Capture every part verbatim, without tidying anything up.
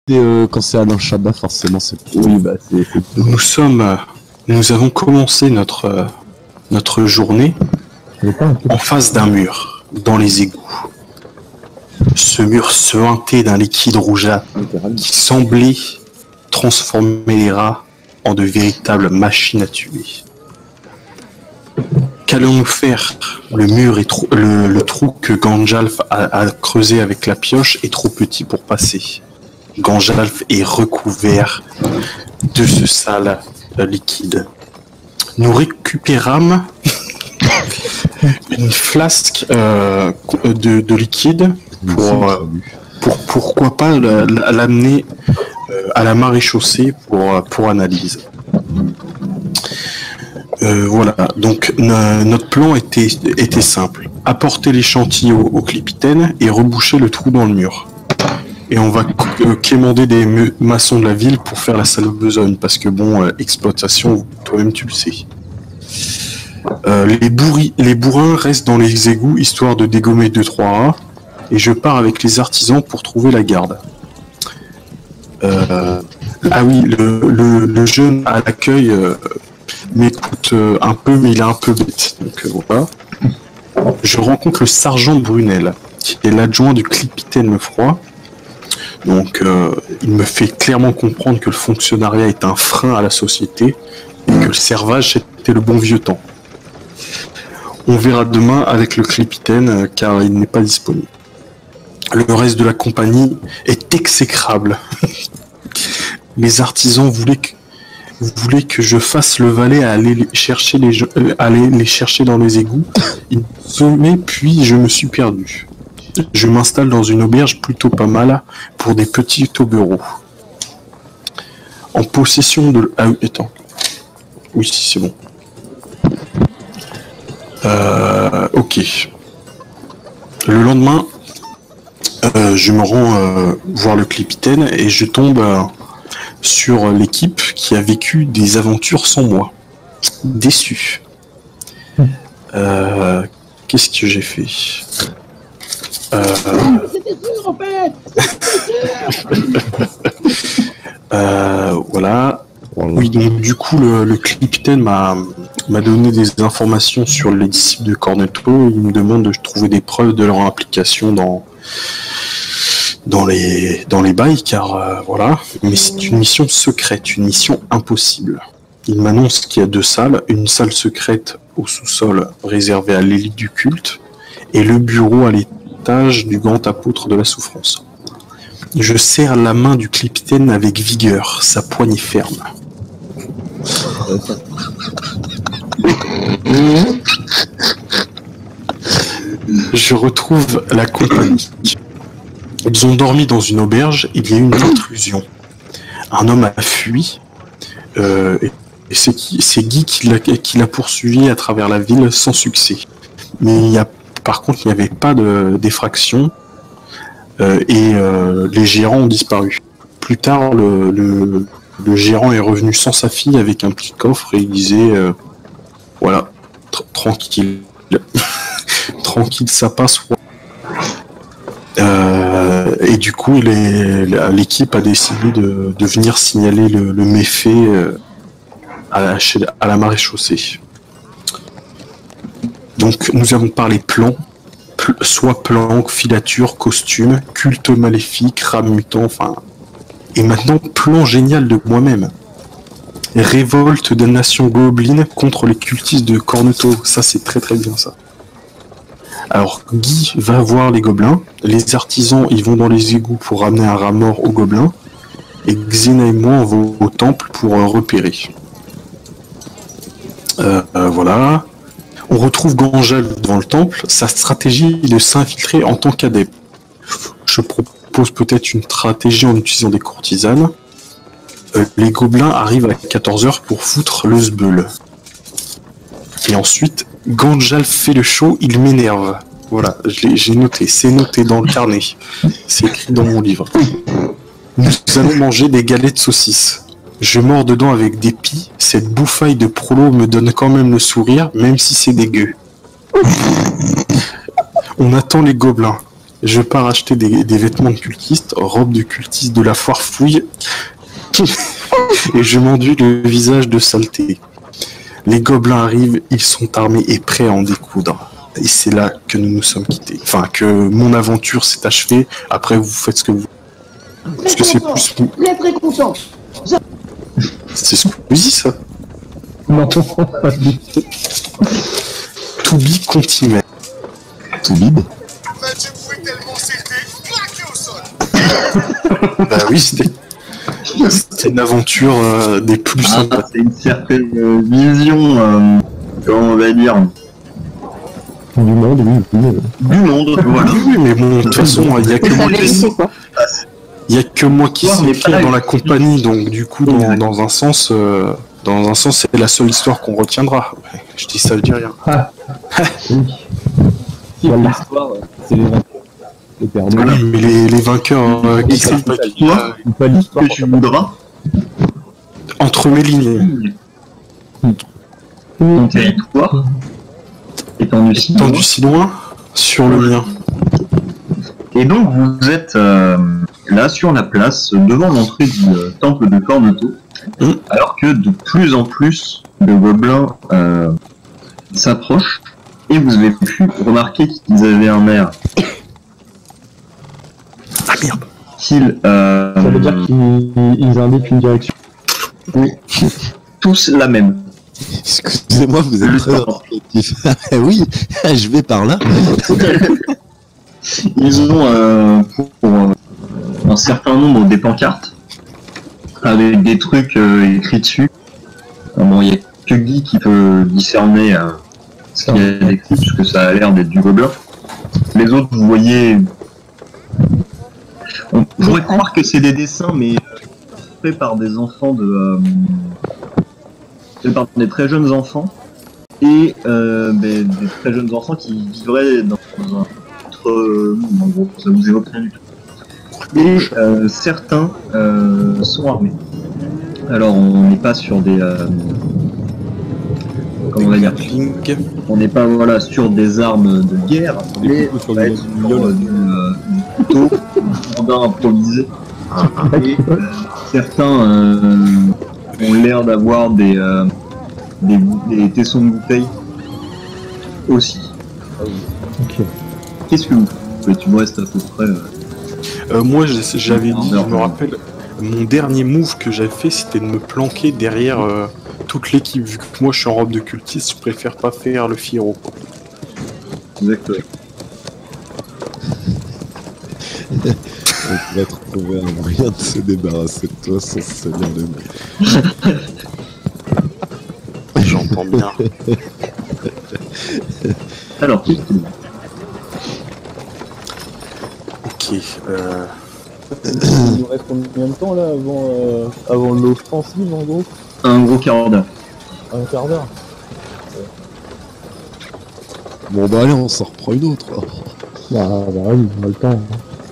Et euh, quand c'est Alain Chabat, forcément, c'est... Oui, bah, c'est... Nous sommes... euh, Nous avons commencé notre, euh, notre journée en face d'un mur, dans les égouts. Ce mur suinté d'un liquide rougeâtre qui semblait transformer les rats en de véritables machines à tuer. Qu'allons-nous faire? Le mur est trop, le, le trou que Ganjalf a, a creusé avec la pioche est trop petit pour passer. Ganjalf est recouvert de ce sale liquide. Nous récupérâmes une flasque euh, de, de liquide pour, euh, pour pourquoi pas l'amener euh, à la maréchaussée pour, pour analyse. Euh, voilà, donc no- notre plan était, était simple. Apporter l'échantillon au, au Clipitaine et reboucher le trou dans le mur. Et on va euh, quémander des me- maçons de la ville pour faire la sale besogne, parce que bon, euh, exploitation, toi-même tu le sais. Euh, les, bourri- les bourrins restent dans les égouts histoire de dégommer deux trois rats, et je pars avec les artisans pour trouver la garde. Euh, ah oui, le, le, le jeune à l'accueil euh, m'écoute euh, un peu, mais il est un peu bête. Donc euh, voilà. Je rencontre le sergent Brunel, qui est l'adjoint du Clipitaine Lefroy. Donc euh, il me fait clairement comprendre que le fonctionnariat est un frein à la société et que le servage c'était le bon vieux temps. On verra demain avec le Clipitaine euh, car il n'est pas disponible. Le reste de la compagnie est exécrable. Les artisans voulaient que, voulaient que je fasse le valet à aller les chercher, les, euh, aller les chercher dans les égouts. Ils sommaient, puis je me suis perdu. Je m'installe dans une auberge plutôt pas mal pour des petits taubereaux. En possession de... Ah oui, attends. Oui, si, c'est bon. Euh, ok. Le lendemain, euh, je me rends euh, voir le Clipitaine et je tombe euh, sur l'équipe qui a vécu des aventures sans moi. Déçu. Euh, Qu'est-ce que j'ai fait? Euh... C'était sûr en fait. euh, voilà. Oui, donc du coup, le, le Clipitaine m'a m'a donné des informations sur les disciples de Cornetto. Il me demande de trouver des preuves de leur implication dans dans les dans les bails, car euh, voilà. Mais c'est une mission secrète, une mission impossible. Il m'annonce qu'il y a deux salles, une salle secrète au sous-sol réservée à l'élite du culte, et le bureau à l'étage du grand apôtre de la souffrance. Je serre la main du Clipitaine avec vigueur, sa poignée ferme. Je retrouve la compagnie. Ils ont dormi dans une auberge, il y a eu une intrusion. Un homme a fui, euh, et c'est, qui, c'est Guy qui l'a, qui l'a poursuivi à travers la ville sans succès. Mais il y a, par contre, il n'y avait pas de d'effraction, euh, et euh, les gérants ont disparu. Plus tard, le, le, le gérant est revenu sans sa fille avec un petit coffre et il disait euh, voilà, tr- tranquille, tranquille, ça passe. Euh, et du coup, les, l'équipe a décidé de, de venir signaler le, le méfait euh, à, la, à la maréchaussée. Donc, nous avons parlé plan, pl- soit plan, filature, costume, culte maléfique, rame mutant, enfin. Et maintenant, plan génial de moi-même. Révolte des nations gobelines contre les cultistes de Cornetto. Ça, c'est très très bien ça. Alors, Guy va voir les gobelins. Les artisans, ils vont dans les égouts pour ramener un rat mort aux gobelins. Et Xena et moi, on va au, au temple pour euh, repérer. Euh, euh, voilà. On retrouve Ganjal devant le temple. Sa stratégie est de s'infiltrer en tant qu'adepte. Je propose peut-être une stratégie en utilisant des courtisanes. Euh, les gobelins arrivent à quatorze heures pour foutre le sbeul. Et ensuite, Ganjal fait le show, il m'énerve. Voilà, je l'ai, j'ai noté, c'est noté dans le carnet. C'est écrit dans mon livre. Nous allons manger des galettes de saucisses. Je mords dedans avec dépit. Cette bouffaille de prolo me donne quand même le sourire, même si c'est dégueu. On attend les gobelins. je pars acheter des, des vêtements de cultiste, robe de cultiste de la foire fouille, et je m'enduis le visage de saleté. Les gobelins arrivent, ils sont armés et prêts à en découdre. Et c'est là que nous nous sommes quittés. Enfin, que mon aventure s'est achevée. Après, vous faites ce que vous... Parce que c'est plus... Très très content. C'est Squeezie, ça. Non, pas du tout. To be continué. Tout bide. Bah oui, c'était... C'était une aventure euh, des plus Ah, sympas. c'est une certaine euh, vision, euh, comment on va dire, Du monde, oui. oui. du monde, voilà. Oui, mais bon, de toute façon, il n'y a que moi qui... quoi. Il y a que moi qui Ouais, sais mais écrire pareil. dans la compagnie, donc du coup, dans, dans un sens, euh, dans un sens, c'est la seule histoire qu'on retiendra. Ouais, je dis ça, je dis rien. Ah, oui. Voilà. L'histoire, c'est les vainqueurs. Les perdants. Oui, mais les, les vainqueurs euh, qui Et savent pas qui, toi, euh, Pas ce l'histoire. que tu voudras, entre mes lignes, ton territoire, étendu si loin. tendu si loin, sur le mien. Et donc vous êtes euh, là sur la place, devant l'entrée du euh, temple de Corneto, Mm. alors que de plus en plus de gobelins euh, s'approchent, et vous avez pu remarquer qu'ils avaient un air Ah merde. qu'ils euh, Ça veut dire qu'ils ils indiquent une direction. tous la même. Excusez-moi, vous êtes Le très temps. introspectif. Oui, je vais par là. Ils ont euh, pour, pour, euh, un certain nombre des pancartes avec des trucs euh, écrits dessus. Euh, bon, il n'y a que Guy qui peut discerner euh, ce qu'il y a écrit, parce que ça a l'air d'être du gobelin. Les autres, vous voyez, on pourrait croire que c'est des dessins, mais euh, faits par des enfants de, euh, faits par des très jeunes enfants et euh, des, des très jeunes enfants qui vivraient dans un autre monde, en gros, ça vous évoque rien du tout. Et euh, certains euh, sont armés. Alors on n'est pas sur des, euh, comment on va dire, Link. on n'est pas voilà sur des armes de guerre, Des mais couteaux sur on va le être sur milieu, euh, du, euh, du couteau, du bandin improvisé. Et euh, certains euh, ont l'air d'avoir des, euh, des, des tessons de bouteille aussi. Ok. Qu'est-ce que vous faites? Tu me restes à peu près. Euh, Euh, moi, j'ai- j'avais dit, je me rappelle, mon dernier move que j'avais fait, c'était de me planquer derrière euh, toute l'équipe. Vu que moi, je suis en robe de cultiste, je préfère pas faire le fiero. exactement. On va trouver un moyen de se débarrasser de toi sans se salir le nez. J'entends bien. Alors, qu'est-ce que Ok. Euh... Il nous reste combien de temps là avant, euh, avant l'offensive en gros? un gros quart d'heure. Un quart d'heure. Bon bah allez, on s'en reprend une autre. Bah, bah oui, on a le temps.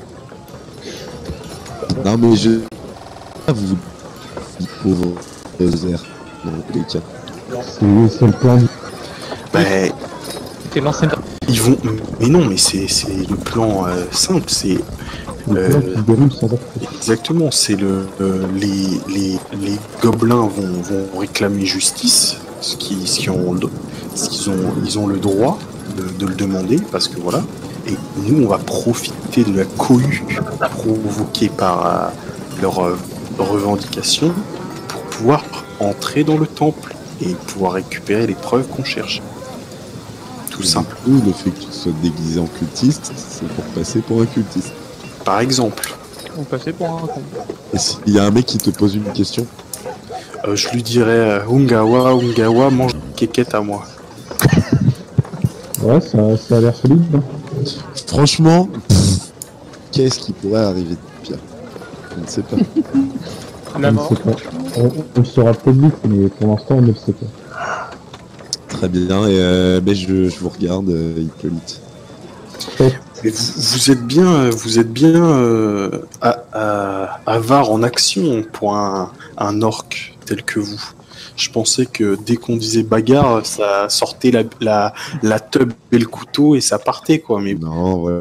Non mais je... Ah, vous... Il pauvre airs, dans tous les cas. C'est c'est le plan. Bah, C'était l'ancienne. ils vont... Mais non, mais c'est c'est le plan euh, simple, c'est... Le Euh, plan qui se déroule sans être. Exactement, c'est le... euh, les, les, les gobelins vont, vont réclamer justice, ce qui, ce qui ont, le- ce qu'ils ont, ils ont le droit de, de le demander, parce que voilà. Et nous, on va profiter de la cohue provoquée par euh, leurs euh, revendications pour pouvoir entrer dans le temple et pouvoir récupérer les preuves qu'on cherche. Tout simple. Ou le fait que tu sois déguisé en cultiste, c'est pour passer pour un cultiste. Par exemple, On passait pour un con. Et s'il y a un mec qui te pose une question, euh, je lui dirais euh, Ungawa, Ungawa, mange une quéquette à moi. Ouais, ça, ça a l'air solide. hein. franchement, pff, qu'est-ce qui pourrait arriver de pire? Je ne sais pas. On La ne mort. sait pas. On, on le saura peut-être vite, mais pour l'instant, on ne le sait pas. Très bien, et euh, ben, je, je vous regarde, euh, Hippolyte. Mais vous, vous êtes bien, euh, vous êtes bien euh, à, à, avare en action pour un, un orc tel que vous. Je pensais que dès qu'on disait bagarre, ça sortait la, la, la teub et le couteau et ça partait quoi. Mais Non, ouais.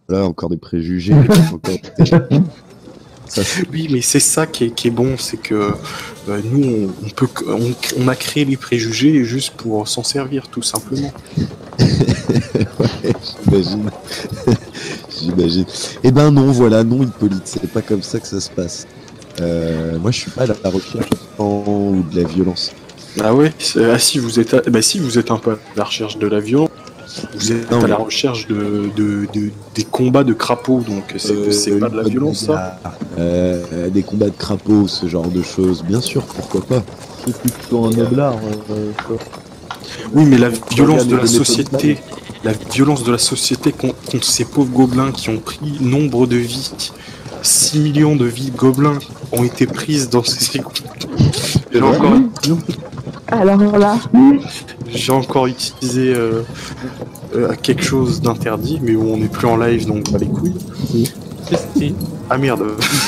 Là, encore des préjugés. encore des- Ça, c'est- Oui, mais c'est ça qui est, qui est bon, c'est que euh, nous, on, on peut, que- on, on a créé les préjugés juste pour s'en servir, tout simplement. ouais, j'imagine. J'imagine. Eh ben non, voilà, non, Hippolyte, c'est pas comme ça que ça se passe. Euh, moi, je suis pas à la recherche du sang ou de la violence. Ah ouais, c'est- ah si vous êtes, à- bah si vous êtes un peu à la recherche de la violence, vous êtes Non, à mais- la recherche de, de, de- des combats de crapauds, donc c'est Euh, c'est pas de la violence ça. euh, Des combats de crapauds, ce genre de choses. Bien sûr, pourquoi pas. C'est plutôt un noblard. euh, ça. Oui, mais la violence Regarde de la les méthodes société, la violence de la société con- contre ces pauvres gobelins qui ont pris nombre de vies, six millions de vies de gobelins ont été prises dans ces. J'ai encore, Alors là, j'ai encore utilisé euh, euh, quelque chose d'interdit, mais où on n'est plus en live donc pas les couilles. Si. Ah merde.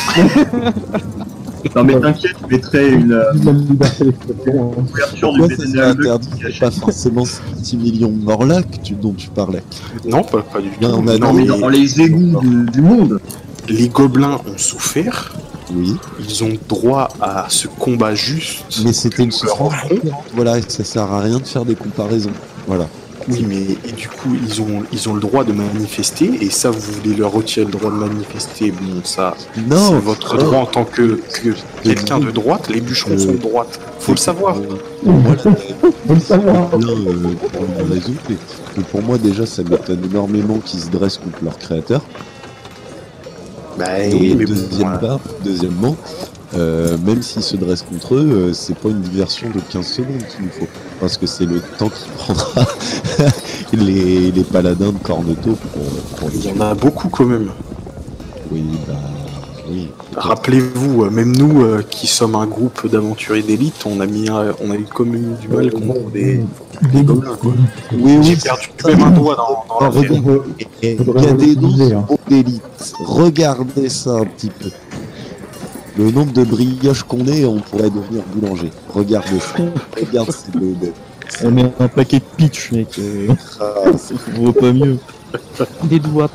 Non mais t'inquiète, je mettrai une euh, La liberté d'expression. hein. couverture du Pourquoi ça B T serait N L interdit? C'est pas forcément six millions de morts là que tu, dont tu parlais. Non, pas, pas du tout. Non, on a- Non, mais mais dans les égouts du, du monde. les gobelins ont souffert. Oui, Ils ont droit à ce combat juste. mais c'était une que leur souffrance. offrons. Voilà, ça sert à rien de faire des comparaisons. Voilà. Oui, mais et du coup, ils ont, ils ont le droit de manifester, et ça, vous voulez leur retirer le droit de manifester, bon, ça, Non, c'est votre non. droit en tant que, que quelqu'un de droite, les bûcherons Euh, sont de droite. Faut le savoir. Euh, pour moi, la- Faut le savoir. non, euh, pour une raison, c'est que pour moi, déjà, ça m'étonne énormément qu'ils se dressent contre leur créateur. Bah Et oui, mais bon, deuxième voilà. part, deuxièmement, euh, même s'ils se dressent contre eux, euh, c'est pas une diversion de quinze secondes qu'il nous faut. Parce que c'est le temps qu'il prendra les, les paladins de Corneto pour, pour les il y tuer. en a beaucoup quand même. Oui, bah, oui. Rappelez-vous, euh, même nous euh, qui sommes un groupe d'aventuriers d'élite, on a mis, un- on a eu comme eu du mal contre des, des gobelins, quoi. Oui, J'ai oui, perdu même un doigt dans, dans Ah, l'affaire. regarde, et- et Faudrait il y a des relativiser, hein. noms d'élite. Regardez ça un petit peu. Le nombre de brioches qu'on est, on pourrait devenir boulanger. Regardez ça. Regarde ces deux bêtes. On est un paquet de pitch, mec. Euh, Ah, c'est- ça vaut pas mieux. Des doigts.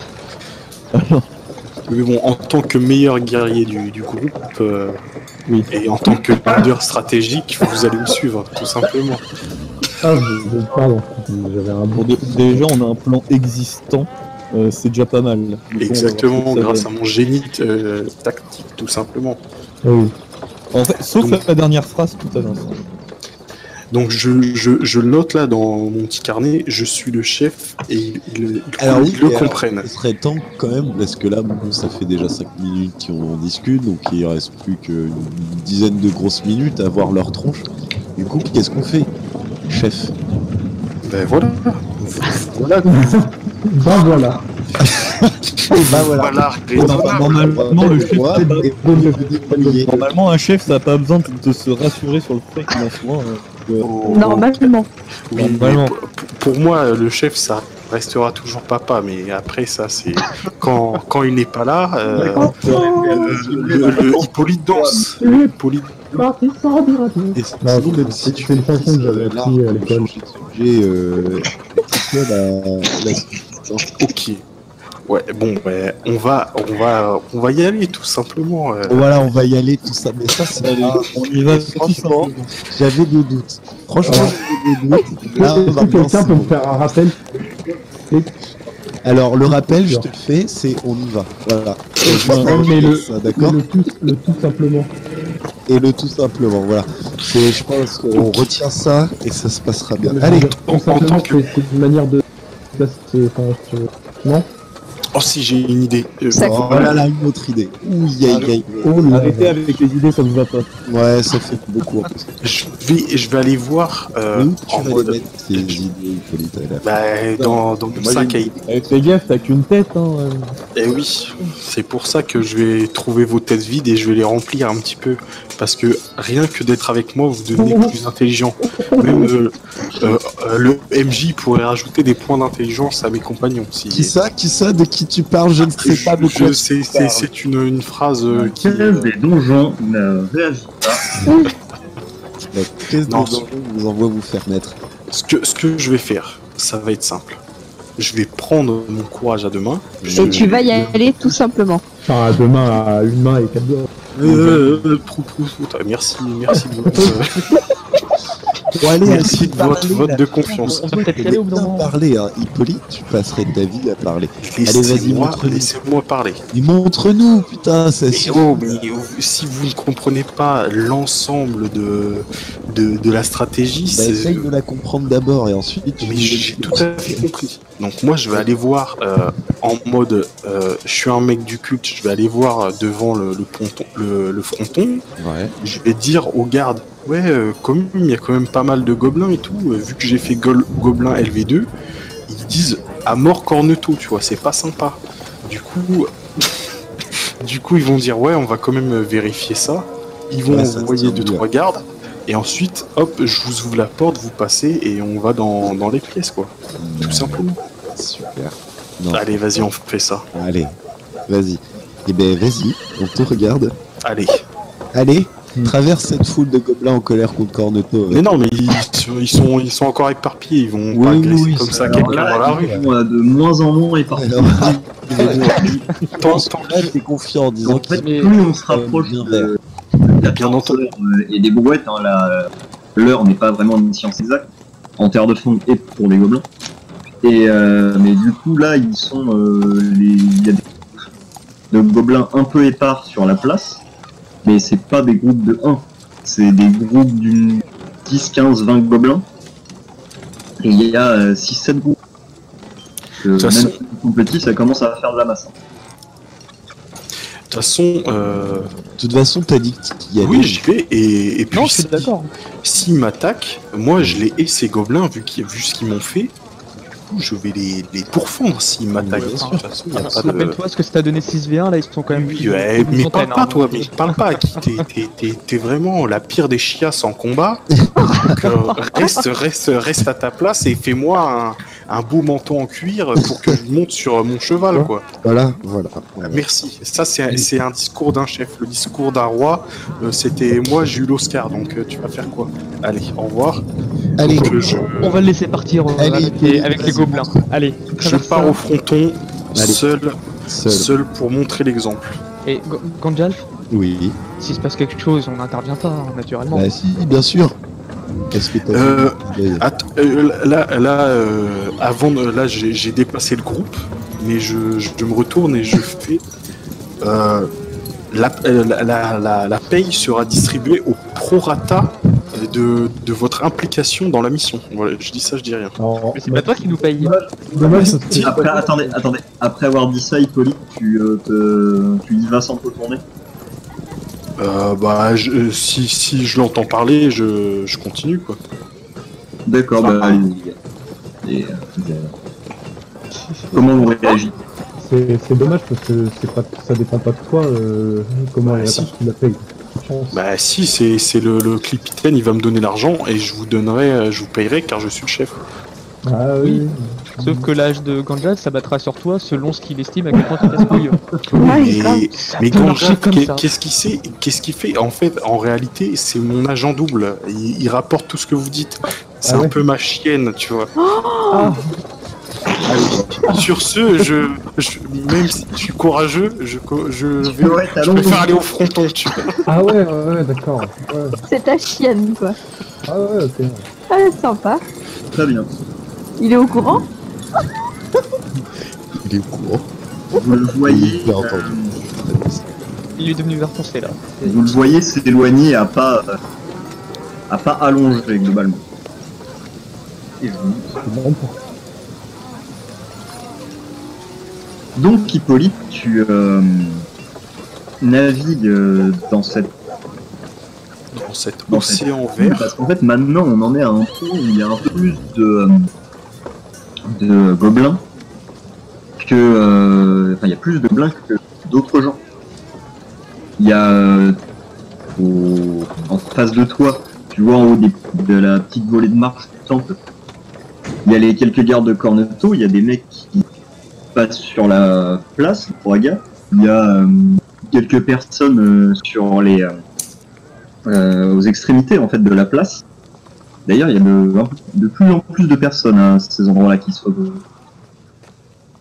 Mais bon, en tant que meilleur guerrier du, du groupe, euh, Oui. et en tant que leader stratégique, vous allez me suivre, tout simplement. Ah, je, je, pardon. J'avais un Bon, bon. dé- déjà, on a un plan existant. euh, c'est déjà pas mal. Mais bon, on va Exactement, voir ce que ça grâce donne. à mon génie euh, tactique, tout simplement. Oui. En fait, sauf Donc- la dernière phrase, tout à l'heure. Donc je, je, je note là dans mon petit carnet, je suis le chef, et ils, ils- ils- Alors oui, ils le mais alors, comprennent. Ce serait temps quand même, parce que là, bon, ça fait déjà cinq minutes qu'on en discute, donc il reste plus qu'une dizaine de grosses minutes à voir leur tronche. Du coup, qu'est-ce qu'on fait, chef? Ben voilà. Voilà. Ben voilà. Bah voilà. Voilà, Normalement, le chef, Ouais, c'est pas- et vous ne vous oubliez. Normalement, un chef, ça n'a pas besoin de, de se rassurer sur le fait qu'il en soit. euh, que- Oh, normalement. oui, mais Normalement. pour, pour moi, le chef, ça restera toujours papa, mais après, ça, c'est quand, quand il n'est pas là, euh, euh, le, le Hippolyte danse. Le Hippolyte- Et Non, sinon, même si c'est tu c'est une chanson que j'avais là, appris à on va l'école. changer de sujet, euh, c'est quoi la, la... Ok. Ouais, bon, ouais, on va, on va, on va y aller tout simplement. euh. Voilà, on va y aller, tout ça. Mais ça, c'est Allez, pas- on y va. Franchement, j'avais des doutes. Franchement, j'avais des doutes. Là, Est-ce que maintenant, quelqu'un c'est peut me bon. faire un rappel? Alors, le rappel, je te le fais, c'est on y va. Voilà. Non, mais le, Ça, d'accord. le tout, le tout simplement. Et le tout simplement, voilà. C'est, je pense qu'on retient ça et ça se passera bien. Allez, Tout en simplement, tant que- c'est c'est une manière de. c'est- enfin, je- Non? Oh si, j'ai une idée. Euh, Ça- oh, voilà là, une autre idée. Ouh, aïe, aïe. Oh là Arrêtez là. avec les idées, ça ne va pas. Ouais, ça fait beaucoup. En plus. je vais, je vais aller voir euh, Où en tu vas mode. les mettre, ces idées, Hippolyte, là. Bah, dans, dans mon Moi, sac à j'ai- idées. Avec fais gaffe, t'as qu'une tête, hein. euh. Eh oui, c'est pour ça que je vais trouver vos têtes vides et je vais les remplir un petit peu. Parce que rien que d'être avec moi, vous devenez plus intelligent. Même euh, euh, euh, le M J pourrait rajouter des points d'intelligence à mes compagnons. Si... Qui ça? Qui ça? De qui tu parles? Je ne sais Je- pas de je quoi. sais, tu c'est parles. c'est une, une phrase euh, qui. Quinze des donjons ne réagit pas. La caisse de Non, donjon vous envoie vous faire mettre. Ce que, ce que je vais faire, ça va être simple. je vais prendre mon courage à deux mains. Je- Et tu vas y aller tout simplement. Enfin, à deux mains, à une main et quatre doigts. Euh, euh, prou, prou, prou. Merci, merci de votre, Bon, allez, merci assez de votre parler, vote là. de confiance. On va peut-être y aller au bout d'un Bien moment. parler, hein. Hippolyte, tu passerais ta vie à parler. Allez, vas-y, Laissez-moi, montre-nous. laissez-moi parler. Mais montre-nous, putain, ça Mais suffit. oh, mais oh, si vous ne comprenez pas l'ensemble de, de, de la stratégie, Bah, c'est... essaye de la comprendre d'abord et ensuite tu Mais nous j'ai expliques. tout à fait compris. Donc moi, je vais aller voir euh, en mode, euh, je suis un mec du culte, je vais aller voir devant le, le, ponton, le, le fronton, Ouais. je vais dire aux gardes, ouais, euh, comme il y a quand même pas mal de gobelins et tout, euh, vu que j'ai fait gol- gobelin L V deux, ils disent à mort corneto, tu vois, c'est pas sympa. Du coup, du coup, ils vont dire, ouais, on va quand même vérifier ça. Ils vont Ouais, ça envoyer tient deux, dur. trois gardes. Et ensuite, hop, je vous ouvre la porte, vous passez et on va dans, dans les pièces, quoi. Tout simplement. Super. Non. Allez, vas-y, on fait ça. Allez, vas-y. Eh ben, vas-y, on te regarde. Allez. Allez, Hmm. traverse cette foule de gobelins en colère contre Corneto. Mais non, mais ils, ils sont, ils sont encore éparpillés, ils vont Oui, pas oui, agresser oui, comme ça- ça Alors quelqu'un là, dans la rue. ils sont, euh, de moins en moins éparpillés. Alors, Tant, pense tant que là, t'es confiant en disant En fait, qu'ils plus on se rapproche bien de, Bien bien entendu. et des brouettes, hein, la- l'heure n'est pas vraiment une science exacte en terre de fond et pour les gobelins. Et euh, mais du coup là, ils sont, euh, les, il y a des de gobelins un peu épars sur la place, mais c'est pas des groupes de un, c'est des groupes d'une dix, quinze, vingt gobelins. Et il y a euh, six, sept groupes. Euh, toute même façon- si ils sont petits, ça commence à faire de la masse. hein. De toute façon, euh, De toute façon, t'as dit qu'il y allait. oui, j'y vais. Et, et puis, Non, je suis si- d'accord. s'ils m'attaquent, moi je les hais ces gobelins, vu, qu'ils- vu ce qu'ils m'ont fait. Du coup, je vais les, les pourfendre s'ils m'attaquent. Bien De sûr. toute façon, y a pas de- Rappelle-toi ce que ça t'a donné six v un, là ils sont quand même. Oui, ouais, une mais centaine, parle pas, hein, toi, donc, mais parle pas à qui t'es, t'es, t'es, t'es vraiment la pire des chiasses en combat. Donc, euh, reste, reste, reste à ta place et fais-moi un, un beau manteau en cuir pour que je monte sur mon cheval, quoi. Voilà, voilà. voilà. Merci. Ça, c'est un, c'est un discours d'un chef. Le discours d'un roi, euh, c'était moi, j'ai eu l'Oscar, donc euh, tu vas faire quoi? Allez, au revoir. Allez, Donc, euh, je, On va le laisser partir euh, Allez, avec, les, avec les vas-y. gobelins. Allez, je traverse pars ça. au fronton, Allez. seul, seul. seul pour montrer l'exemple. Et G- Gandalf, Oui. s'il se passe quelque chose, on n'intervient pas, hein, naturellement. Bah si, bien sûr. Qu'est-ce que t'as Euh, fait Att- euh, là, là, euh, avant, de- là, j'ai j'ai déplacé le groupe, mais je, je me retourne et je fais. Euh, la, euh, la, la, la, la paye sera distribuée au prorata de, de votre implication dans la mission. Voilà, je dis ça, je dis rien. Alors, Mais c'est pas toi qui nous paye. dommage parce que Après, attendez, attendez. Après avoir dit ça, Hippolyte, tu, euh, te, tu y vas sans te retourner. Euh, bah, je- si, si je l'entends parler, je, je continue, quoi. D'accord, Ah. bah allez-y. Et, euh, comment vous réagissez? c'est c'est dommage parce que c'est pas, ça dépend pas de toi euh, comment Bah, elle si. répartit la paye. Chance. Bah, si, c'est c'est le, le capitaine, il va me donner l'argent et je vous donnerai, je vous payerai car je suis le chef. Ah oui. oui. Sauf que l'âge de Gandalf s'abattra sur toi selon ce qu'il estime à quel point tu casse-couille. Ouais, Mais, grave. Ça mais peut marcher Gandalf, comme qu'est- ça. qu'est-ce qu'il sait Qu'est-ce qu'il fait En fait, en réalité, c'est mon agent double. Il, il rapporte tout ce que vous dites. C'est Ah un ouais peu ma chienne, tu vois. Ah, Allez. Sur ce, je, je- même si je suis courageux, je, co- je vais, Ouais, t'as je long- préfère aller au fronton, tu vois. Ah ouais, ouais, ouais, d'accord. Ouais. C'est ta chienne, quoi. Ah ouais, ok. Ah, sympa. Très bien. Il est au courant? Il est au courant. Vous le voyez, Bien entendu. euh, il est devenu vert foncé là. vous le voyez s'éloigner à pas, euh, à pas allongé globalement. Et vous- C'est bon pour. Donc Hippolyte, tu euh, navigues euh, dans cette Dans cet Dans cette- océan vert. parce qu'en fait maintenant on en est à un point où il y a un peu plus de, euh, de gobelins que euh, enfin il y a plus de gobelins que d'autres gens. Il y a euh, au- en face de toi, tu vois en haut des- de la petite volée de marche du temple, il y a les quelques gardes de Corneto, il y a des mecs qui passent sur la place, pour Aga. Il y a euh, quelques personnes euh, sur les euh, euh, aux extrémités en fait de la place. D'ailleurs, il y a de, de plus en plus de personnes à ces endroits-là qui se regroupent.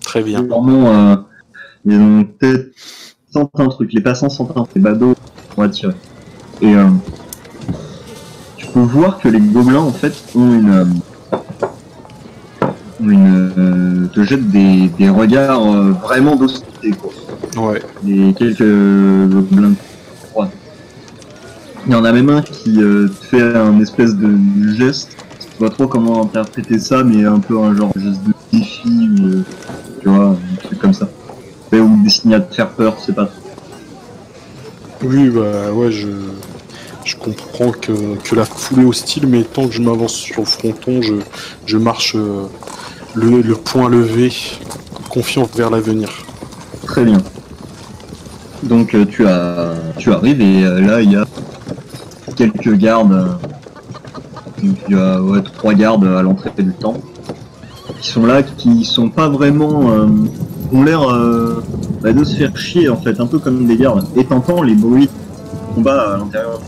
Très bien. Vraiment, euh, ils ont peut-être sentent un truc. Les passants sentent un truc. Les badauds vont attirer. Et euh, tu peux voir que les gobelins, en fait, ont une... Euh, une euh, te jettent des, des regards euh, vraiment d'hostilité, quoi. Ouais. Les quelques gobelins froids. Il y en a même un qui euh, te fait un espèce de geste. Je sais pas trop comment interpréter ça, mais un peu un genre de geste de défi, ou, euh, tu vois, un truc comme ça. Ou destiné à te faire peur, c'est pas trop. Oui, bah ouais, je, je comprends que, que la foule est hostile, mais tant que je m'avance sur le fronton, je, je marche euh, le, le poing levé, confiant vers l'avenir. Très bien. Donc euh, tu as, tu arrives et euh, là il y a quelques gardes. euh, donc, il y a ouais, trois gardes à l'entrée du temple qui sont là, qui sont pas vraiment, euh, ont l'air euh, bah, de se faire chier en fait, un peu comme des gardes. Et t'entends les bruits de combat à l'intérieur.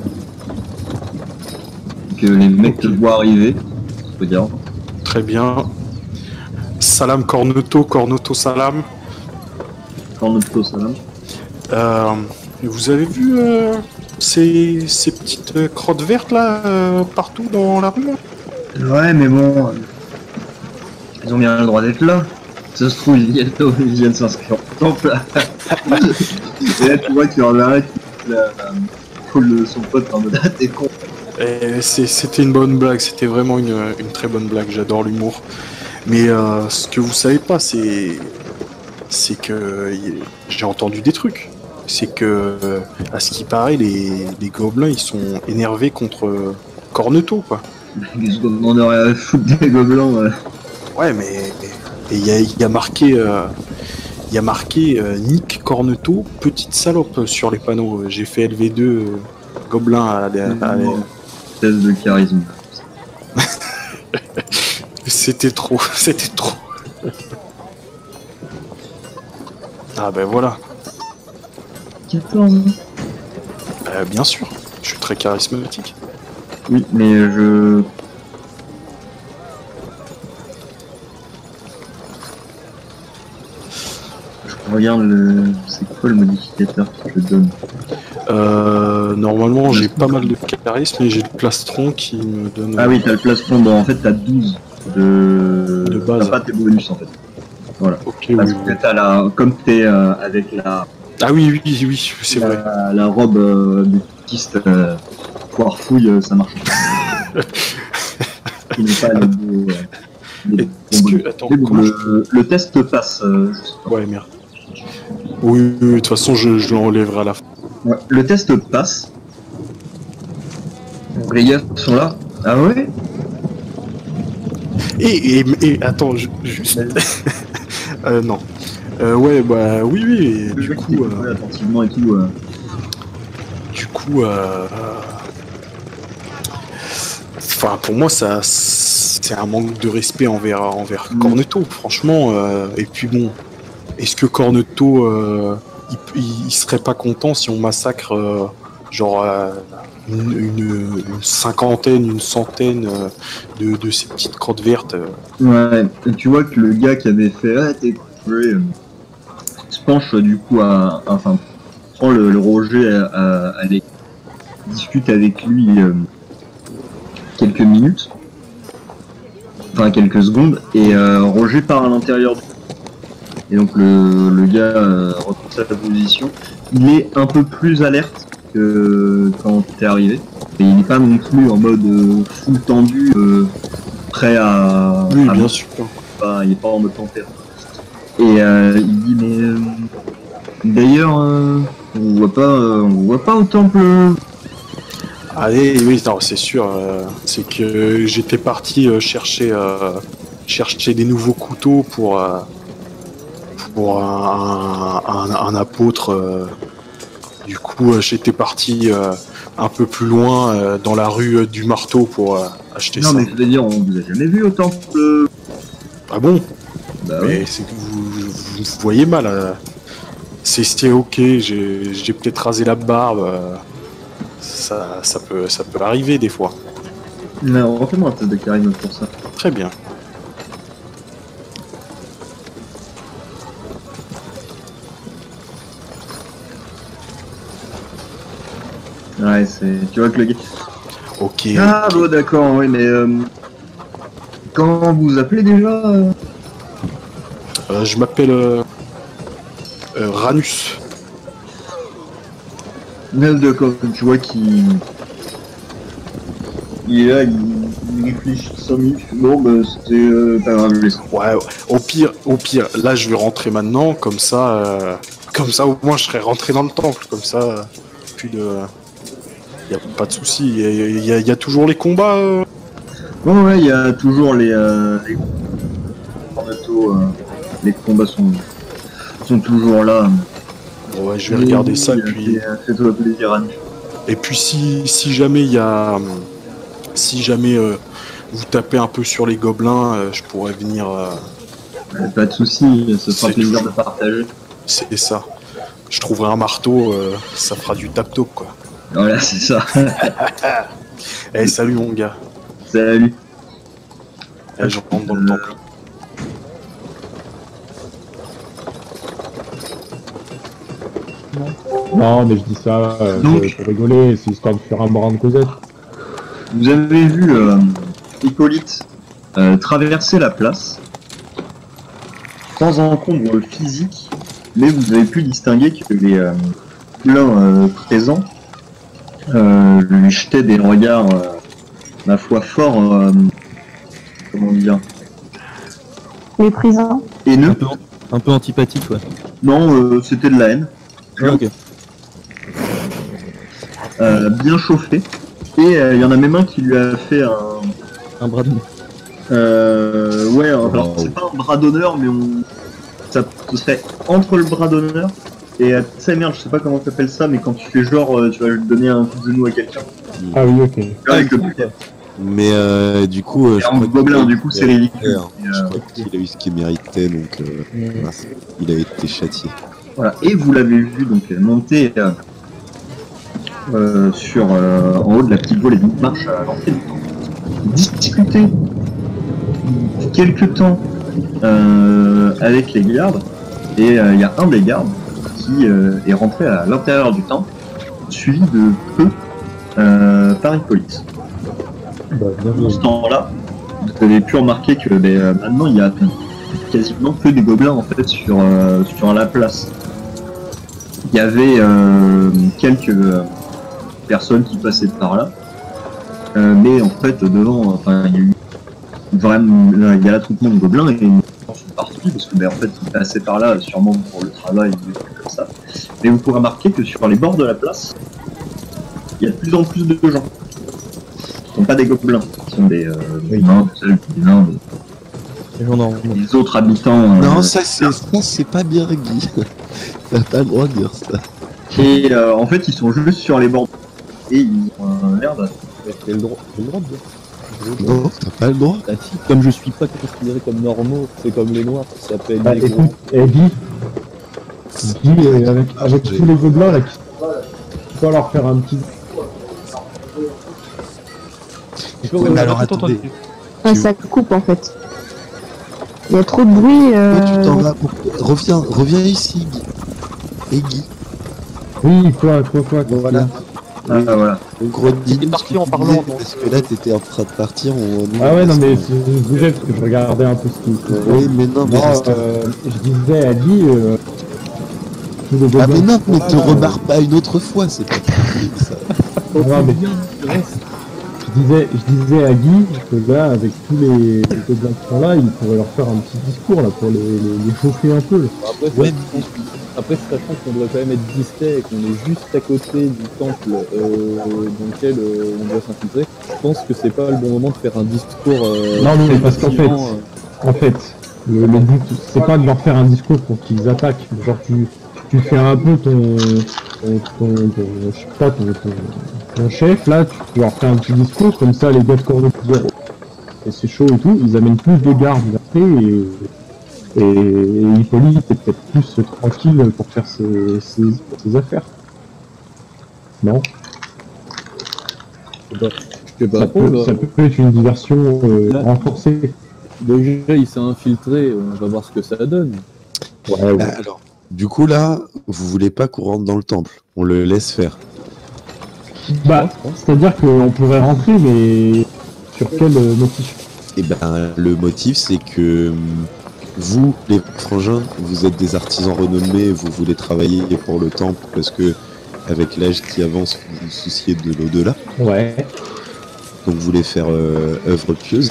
Que les mecs te voient arriver, je peux dire. Très bien. Salam Cornetto, Cornetto Salam. Cornetto Salam. Euh, vous avez vu euh, ces, ces petites euh, crottes vertes là euh, partout dans la rue là? Ouais, mais bon, euh, ils ont bien le droit d'être là. Ça se trouve, ils viennent, ils viennent s'inscrire au temple. Et là, tu vois qu'il y en a un qui la, la, colle son pote en mode ah, t'es con. Et c'est- C'était une bonne blague, c'était vraiment une, une très bonne blague, j'adore l'humour. Mais euh, ce que vous savez pas, c'est c'est que y- j'ai entendu des trucs. C'est que, euh, à ce qui paraît, les, les gobelins, ils sont énervés contre euh, Cornetto, quoi. Qu'est-ce qu'on aurait à foutre des gobelins ouais. Ouais, mais il y a, y a marqué, euh, y a marqué euh, Nick Cornetto, petite salope sur les panneaux. J'ai fait L V deux euh, gobelin à, la- à la- Test de charisme. C'était trop, c'était trop. Ah ben voilà. quatorze. Euh, bien sûr, je suis très charismatique. Oui, mais je... Je regarde le... C'est quoi le modificateur que je donne? Euh, normalement, j'ai pas mal de charisme et j'ai le plastron qui me donne. Ah oui, t'as le plastron, bon, en fait t'as douze de... De base. T'as pas tes bonus en fait. Voilà. Ok, oui, Parce oui. que t'as la... Comme t'es euh, avec la... Ah oui, oui, oui, c'est la, vrai. la robe euh, de piste euh, poire fouille, euh, ça marche. Qui n'est pas les beaux... euh, les Est-ce bons que- bonus. attends, Mais bon, comment le, le test passe. euh, juste. Ouais, merde. Oui, oui, oui, de toute façon, je, je l'enlèverai à la fin. Ouais, le test passe. Donc les gars sont là. Ah ouais? Et, et, et attends, ju- juste. euh, non. Euh, ouais, bah oui, oui, et Le du mec coup. qui euh, écoute attentivement et tout. euh. Du coup, euh, enfin, pour moi, ça, c'est un manque de respect envers, envers Mm. Cornetto, franchement. euh, et puis bon, est-ce que Cornetto, euh, il, il serait pas content si on massacre, euh, genre, euh, une, une- une cinquantaine, une centaine euh, de, de ces petites crottes vertes euh. Ouais, et tu vois que le gars qui avait fait ah t'es coupé euh, se penche euh, du coup à, à- enfin prend le, le Roger à, à, à les- discute avec lui euh, quelques minutes, enfin quelques secondes, et euh, Roger part à l'intérieur du... Et donc le, le gars euh, retrouve sa position. Il est un peu plus alerte que quand t'es arrivé. Et il n'est pas non plus en mode euh, full tendu, euh, prêt à... Oui, à bien sûr. pas, il est pas en mode panthère. Et euh, il dit mais euh, d'ailleurs euh, on vous voit pas, euh, on vous voit pas au temple. Allez, oui, non, c'est sûr. euh, c'est que j'étais parti euh, chercher, euh, chercher des nouveaux couteaux pour, euh, pour un, un- un apôtre. euh. Du coup, euh, j'étais parti euh, un peu plus loin euh, dans la rue euh, du marteau pour euh, acheter Non ça. mais je veux dire on vous a jamais vu au temple. Ah bon? Bah Mais ouais. c'est que vous, vous, vous voyez mal. euh. C'est c'était ok, j'ai j'ai peut-être rasé la barbe. euh. Ça, ça, peut, ça peut arriver des fois. Mais refais-moi un test de charisme pour ça. Très bien. Ouais, c'est. Tu vois que le gars. Ok. Ah, bon, d'accord, oui, mais. Euh... Comment vous appelez déjà euh Euh, je m'appelle euh, euh, Ranus. Ouais, d'accord, tu vois qu'il. Il est là, il, il réfléchit cinq minutes. Bon, bah, c'était euh, pas grave, je laisse. Ouais, au pire, au pire, là je vais rentrer maintenant, comme ça, euh, comme ça au moins je serai rentré dans le temple, comme ça, euh, plus de, y a pas de souci. Il y, y, y a toujours les combats. Euh... Bon, ouais, il y a toujours les. Euh, les... Bientôt, euh, les combats sont, sont toujours là. Bon, ouais, je vais regarder oui, ça, oui, puis. Fais-toi plaisir, Annie. Et puis si, si jamais il y a, si jamais euh, vous tapez un peu sur les gobelins, euh, je pourrais venir. Euh... Pas de souci, ça fera C'est plaisir toujours- de partager. C'est ça. Je trouverai un marteau, euh, ça fera du tap-top quoi. Voilà, c'est ça. Eh salut mon gars. Salut. Eh, je rentre dans le Euh, temple. Non, mais je dis ça euh, Donc- pour, pour rigoler, c'est histoire de faire un brin de Cosette. Vous avez vu euh, Hippolyte euh, traverser la place sans encombre physique, mais vous avez pu distinguer que les euh, poulains euh, présents euh, lui jetaient des regards, euh, ma foi, fort, euh, comment dire, Les prisons. haineux. Un peu, un peu antipathique, ouais. Non, euh, c'était de la haine. Ah, ok. Euh, bien chauffé. Et euh, il y en a même un qui lui a fait un. Un bras de main. Euh, ouais, alors Wow. c'est pas un bras d'honneur, mais on. Ça se fait entre le bras d'honneur et. euh, Tu sais, merde, je sais pas comment t'appelles ça, mais quand tu fais genre, euh, tu vas donner un coup de genou à quelqu'un. Ah oui, ok. Avec le bouquet. Mais euh, du coup, euh, Et je en crois gobelin, qu'il- du coup, c'est ridicule. Ouais, Et, Je euh, crois qu'il a eu ce qu'il méritait, donc euh, mince, il a été châtié. Voilà. Et vous l'avez vu donc monter euh, euh, sur euh, en haut de la petite volée de marche à l'entrée du temple. Discuter quelques temps euh, avec les gardes et euh, il y a un des gardes qui euh, est rentré à l'intérieur du temple suivi de peu euh, par Hippolyte. Bah, bien Pendant ce joué. temps-là, vous avez pu remarquer que ben, euh, maintenant il y a quasiment que des gobelins en fait sur, euh, sur la place. Il y avait euh, quelques euh, personnes qui passaient par là, euh, mais en fait devant, enfin il y a eu vraiment, là, il y a l'attroupement de gobelins et les gens sont partis parce que ben, en fait ils passaient par là sûrement pour le travail ou des trucs comme ça. Mais vous pourrez remarquer que sur les bords de la place, il y a de plus en plus de gens. Ce ne sont pas des gobelins, ce sont des, euh, des nains, des elfes, des nains, des- Les gens normaux. des autres habitants. euh, Non, ça c'est ça c'est pas bien, Guy. T'as pas le droit de dire ça. Et euh, en fait, ils sont juste sur les bords. Et ils ont euh, l'air de. J'ai le droit, j'ai le droit de dire. J'ai le droit. Non, t'as pas le droit. Ah si, comme je suis pas considéré comme normaux, c'est comme les noirs, ça s'appelle Bah, négro. écoute, eh, Guy, Guy, euh, avec, avec tous les gobelins là, qui tu peux leur faire un petit. Je peux Ouais, mais euh, alors, pas tout attendez. entendu. Ouais, Tu- ça coupe en fait. Il y a trop de bruit. Euh... Toi, tu t'en vas. Pour... Reviens, reviens ici, Guy. Et Guy. Oui, toi, toi, toi, toi. Voilà. Ah, voilà. Donc redis T'es parti en parlant, non parce que là t'étais en train de partir. On... Ah ouais, non, mais parce que- je je bougeais parce que je regardais un peu ce qui se Oui, mais non, mais Non, reste- euh, je disais à Guy, euh, tous les Ah gobelins. mais non, mais Ah, te là, remarre pas une autre fois, c'est pas possible, ça. euh, non, mais je disais, je disais à Guy que là, avec tous les, les gobelins qui sont là, il pourrait leur faire un petit discours là pour les, les, les chauffer un peu. Après, Ouais, ça- après, sachant qu'on doit quand même être discret et qu'on est juste à côté du temple euh, dans lequel euh, on doit s'infiltrer, je pense que c'est pas le bon moment de faire un discours. Euh, Non, mais parce qu'en fait, motivant, euh, En fait, le, le but, c'est pas de leur faire un discours pour qu'ils attaquent. Genre, tu, tu fais un peu ton, ton, ton, ton- je sais pas, ton, ton, ton chef, là, tu leur fais un petit discours, comme ça, les gars de corps disent, et c'est chaud et tout, ils amènent plus de gardes après, et, et, et Hippolyte est peut-être plus tranquille pour faire ses, ses, ses affaires. Non? je sais pas. Je sais pas Ça trop, peut, là. ça peut être une diversion euh, Là. renforcée. Déjà, il s'est infiltré, on va voir ce que ça donne. Ouais, ouais. Bah, alors, du coup là, vous voulez pas qu'on rentre dans le temple, on le laisse faire. Bah, c'est-à-dire qu'on pourrait rentrer, mais sur quel euh, motif? Et ben, le motif, c'est que hum, vous, les frangins, vous êtes des artisans renommés, vous voulez travailler pour le temple parce que, avec l'âge qui avance, vous vous souciez de l'au-delà. Ouais. Donc, vous voulez faire euh, œuvre pieuse.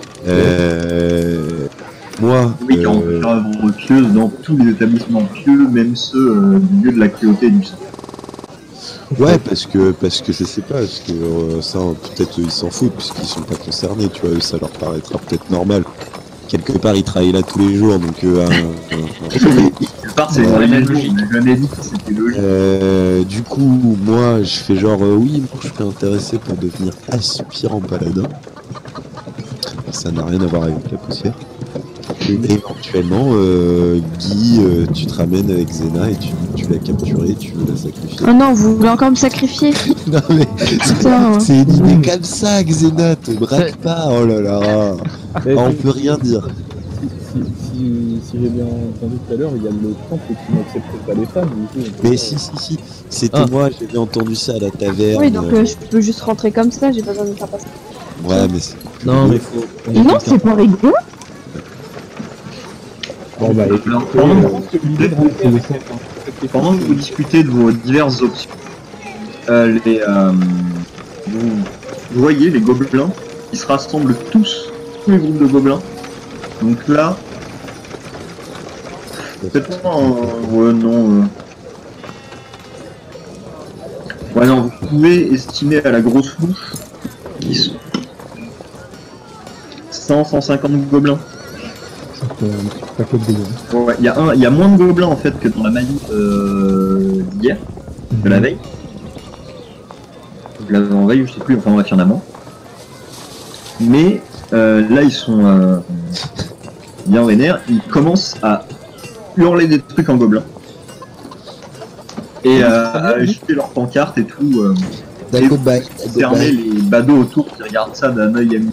Euh, moi, Oui, on peut euh, faire œuvre pieuse dans tous les établissements pieux, même ceux euh, du lieu de la cruauté et du sang. ouais, parce que, parce que je sais pas, parce que euh, ça, peut-être eux, ils s'en foutent, puisqu'ils sont pas concernés, tu vois, eux, ça leur paraîtra peut-être normal. Quelque part, ils travaillent là tous les jours, donc euh, un- un- Quelque part, c'est Ouais, une la raison, logique. on n'a jamais dit que c'était logique. Euh, du coup, moi, je fais genre, euh, oui, moi, je serais intéressé pour devenir aspirant paladin. Ça n'a rien à voir avec la poussière. Et éventuellement, euh, Guy, euh, tu te ramènes avec Zena et tu, tu l'as capturée, tu veux la sacrifier. Oh non, vous voulez encore me sacrifier? Non mais, Putain. c'est une idée comme ça, Xena, te braque pas, oh là là. Mais On si- peut rien dire. Si, si, si j'ai bien entendu tout à l'heure, il y a le temple qui n'accepte pas les femmes, du coup. on peut Mais pas- si, si, si, c'était Ah. moi, j'avais entendu ça à la taverne. Oui, donc euh, je peux juste rentrer comme ça, j'ai pas besoin de me faire passer. Ouais, mais c'est... Non, mais faut. faut Non, quelqu'un. c'est pas rigolo. Bon, bah, Alors, écoutez, pendant, euh, Je pense que l'idée de rentrer avec cette- cette pendant que vous discutez de vos diverses options, euh, les, euh, vous, vous voyez les gobelins qui se rassemblent tous, tous les groupes de gobelins. Donc là, faites-moi un... Ouais, non... euh. Ouais, non, vous pouvez estimer à la grosse louche qu'ils sont cent à cent cinquante gobelins. c'est un petit paquet de délire. Ouais, il y, a un- il y a moins de gobelins en fait que dans la magie euh, d'hier, de la veille. De la veille, je sais plus, enfin bref, il y en a moins. Mais euh, là, ils sont euh, bien vénères, ils commencent à hurler des trucs en gobelin. Et euh, à agiter leurs pancartes et tout. Euh, et D'accord, bye. cerner les badauds autour qui regardent ça d'un œil ami.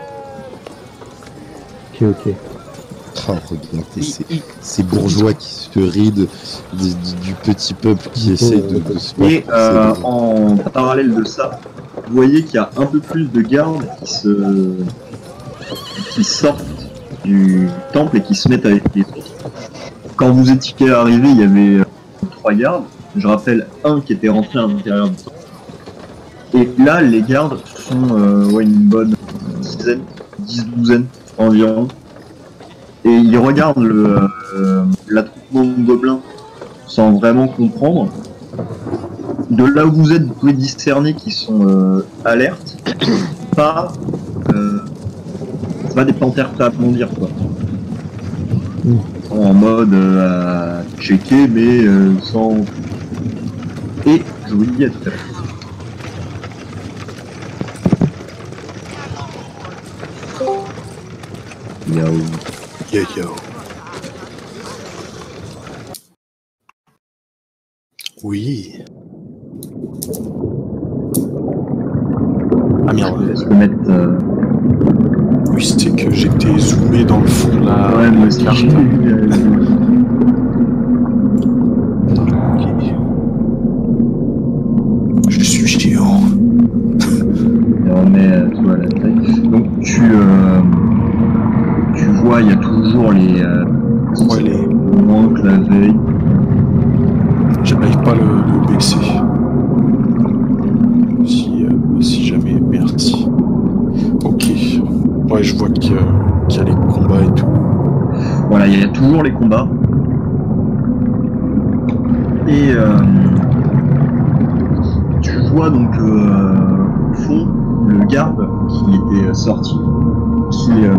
Ok, ok. Oh, regardez ces, ces bourgeois qui se rident du, du- du petit peuple qui essaie de, de se Et passer euh, de- en parallèle de ça, vous voyez qu'il y a un peu plus de gardes qui se qui sortent du temple et qui se mettent avec les autres. Quand vous étiez arrivé, il y avait euh, trois gardes. Je rappelle un qui était rentré à l'intérieur du temple. Et là, les gardes sont euh, ouais, une bonne dizaine, dix douzaine environ. Et ils regardent le, euh, l'attroupement de gobelins sans vraiment comprendre. De là où vous êtes, vous pouvez discerner qu'ils sont euh, alertes, pas, euh, c'est pas des panthères prêts à bondir quoi. Mm. Ils sont en mode euh, à checker mais euh, sans. Et je vous dis à tout à l'heure. Miaou. Yo yo. Oui. Ah Je merde. vous laisse le mettre. Euh... Oui, c'est que j'étais zoomé dans le fond de la, ouais, moi la aussi. carte. j'ai vu, euh, Ok. Je suis géant. Et on met euh, tout à la taille. Donc tu, euh, tu vois, il y a toujours les, euh, Ouais, les... moins que la veille. J'arrive pas à le, le baisser. Si, euh, si jamais, merci. Ok. Ouais, je vois qu'il y, a- qu'il y a les combats et tout. Voilà, il y a toujours les combats. Et euh, tu vois donc euh, au fond le garde qui était sorti, qui, euh,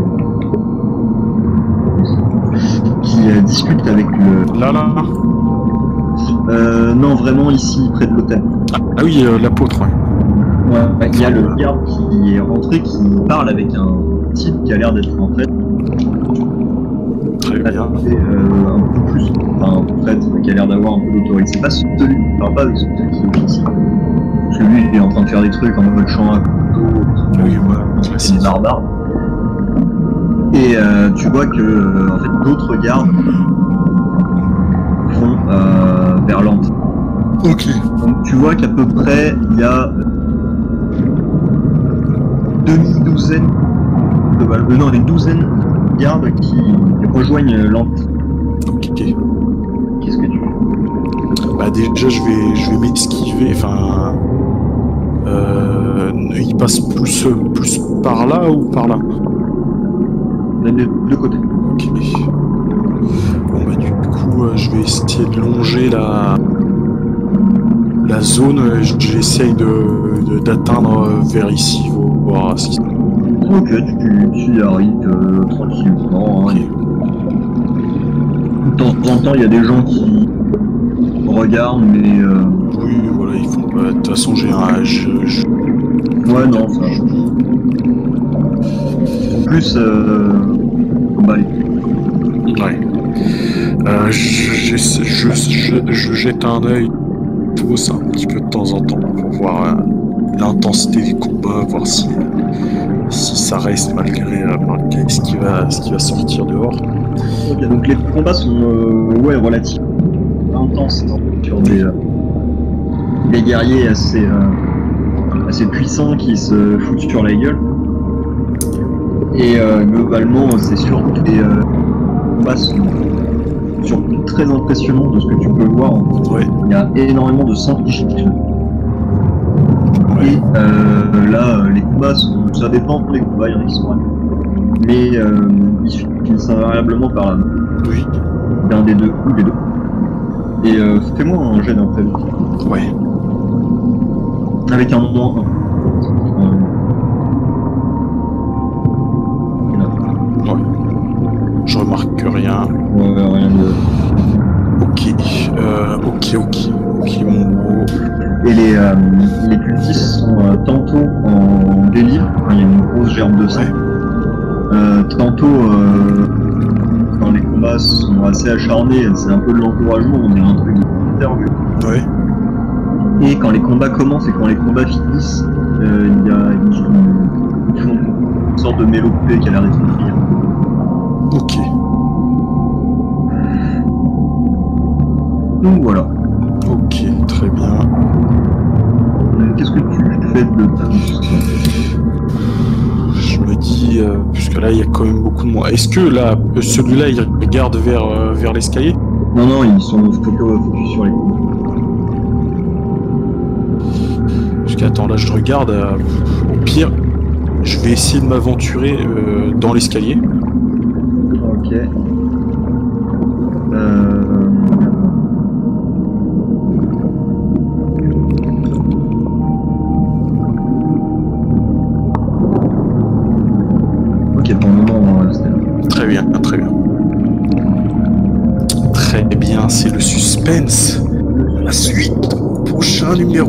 qui euh, discute avec le. Là, là. Euh, non, vraiment ici, près de l'hôtel. Ah, ah oui, euh, l'apôtre, ouais. Ouais, il y a le garde qui est rentré, qui parle avec un type qui a l'air d'être en fait Très bien. euh, un peu plus, enfin un prêtre qui a l'air d'avoir un peu d'autorité. C'est pas celui qui parle pas avec celui qui est officier. Parce que lui il est en train de faire des trucs en mode champ à couteau, Oui, voilà, c'est classique. des barbares. Et euh, tu vois que euh, en fait d'autres gardes vont euh, vers l'entrée. Ok. Donc tu vois qu'à peu près il y a demi-douzaine, euh, bah, non, une douzaine de gardes qui rejoignent l'entrée. Ok. Qu'est-ce que tu fais? Bah déjà je vais je vais m'esquiver, enfin euh, il passe plus plus par là ou par là? Des deux côtés. Ok. Bon bah du coup euh, je vais essayer de longer la la zone, euh, j'essaye de, de d'atteindre euh, vers ici, voir si. Ok, tu, tu y arrives euh, tranquillement. Hein. De temps en temps, il y a des gens qui regardent, mais euh... oui, voilà, ils font. De toute façon, j'ai un. Je, je... Ouais, non, ça. En plus, euh... bah, ouais. Euh, je, je, je, je, je jette un œil tous un petit peu de temps en temps pour voir euh, l'intensité du combat, voir si, si ça reste malgré, euh, malgré ce, qui va, ce qui va sortir dehors. Ok, donc les combats sont euh, ouais, relativement intenses hein, sur des, euh, des guerriers assez, euh, assez puissants qui se foutent sur la gueule. Et euh, globalement, c'est sûr que les euh, combats sont surtout très impressionnants de ce que tu peux voir. Ouais. Il y a énormément de sang qui gicle. Ouais. Et euh, là, les combats sont. Ça dépend des combats, il y en a qui sont rapides. Mais euh, ils finissent invariablement par la Oui. d'un des deux ou des deux. Et euh, fais-moi un jet d'imprévu. Ouais. Avec un moins un. Ouais. Je remarque rien. Ouais, rien de. Ok. Euh, ok, ok. Ok, mon gros. Et les, euh, les cultistes sont euh, tantôt en délire, quand il y a une grosse gerbe de sang. Ouais. Euh, tantôt, euh, quand les combats sont assez acharnés, c'est un peu de l'encouragement, on dirait un truc d'interview. Ouais. Et quand les combats commencent et quand les combats finissent, euh, il y a une, une, une sorte de mélopée qui a l'air d'être une prière. Ok. Donc voilà. Ok, très bien. Qu'est-ce que tu fais de plus? Je me dis, euh, puisque là il y a quand même beaucoup de monde. Est-ce que là, euh, celui-là il regarde vers, euh, vers l'escalier? Non, non, ils sont focus, focus sur les combats. Parce qu'attends, là je regarde. Euh, au pire, je vais essayer de m'aventurer euh, dans l'escalier. Ok. Euh... Ok, pour le moment, on va rester là. Très bien, très bien. Très bien, c'est le suspense. La suite, prochain numéro.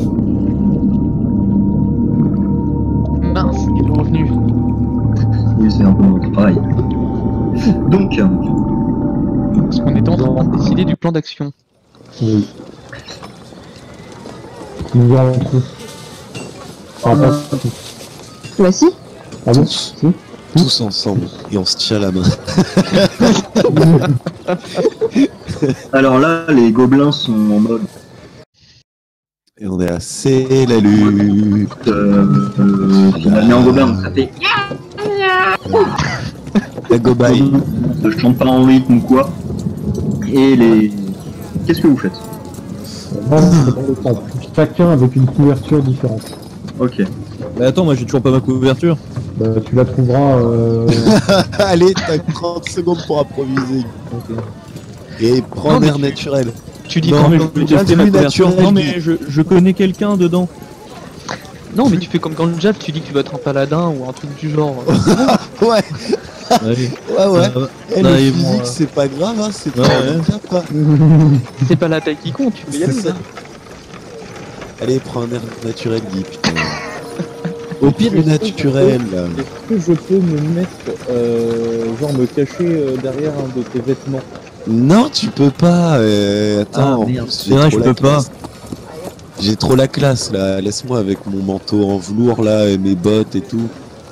Mince, il est revenu. Oui, c'est un peu notre travail. Donc, Parce qu'on était en train de décider du plan d'action. Oui. Nous verrons tout. Ah, pas tout. Bah si. Ah bon? Tous. Si. Tous ensemble et on se tient la main. alors là, les gobelins sont en mode Et on est à c'est la lutte. euh, euh, on a mis en gobelin, donc ça fait La gobaille. je chante pas en rythme ou quoi. Et les. Qu'est-ce que vous faites? Bon, c'est dans le temple. Chacun avec une couverture différente. Ok. Mais attends, moi j'ai toujours pas ma couverture. Bah, tu la trouveras. Euh... Allez, t'as trente secondes pour improviser. Et prends Non, mais l'air tu- naturel. Tu dis Non, comme mais je vais Gandalf, tester ma plus couverture. naturel, Non, dis. mais je, je connais quelqu'un dedans. Non, mais tu fais comme Gandalf, tu dis que tu vas être un paladin ou un truc du genre. Ouais, Allez. ouais, ouais. Ça va. Et Ça le arrive, physique, moi. c'est pas grave, hein, c'est pas Ouais, un ouais. handicap, hein. C'est pas la taille qui compte, tu peux y C'est aller. ça. hein. Allez, prends un air naturel, Guy, putain. Au pire, Plus naturel. là. est-ce que je peux me mettre, euh, genre me cacher euh, derrière un de tes vêtements? Non, tu peux pas. euh, Attends, Ah, en merde. plus, C'est j'ai vrai, trop je la peux pas. classe. J'ai trop la classe là. Laisse-moi avec mon manteau en velours là et mes bottes et tout.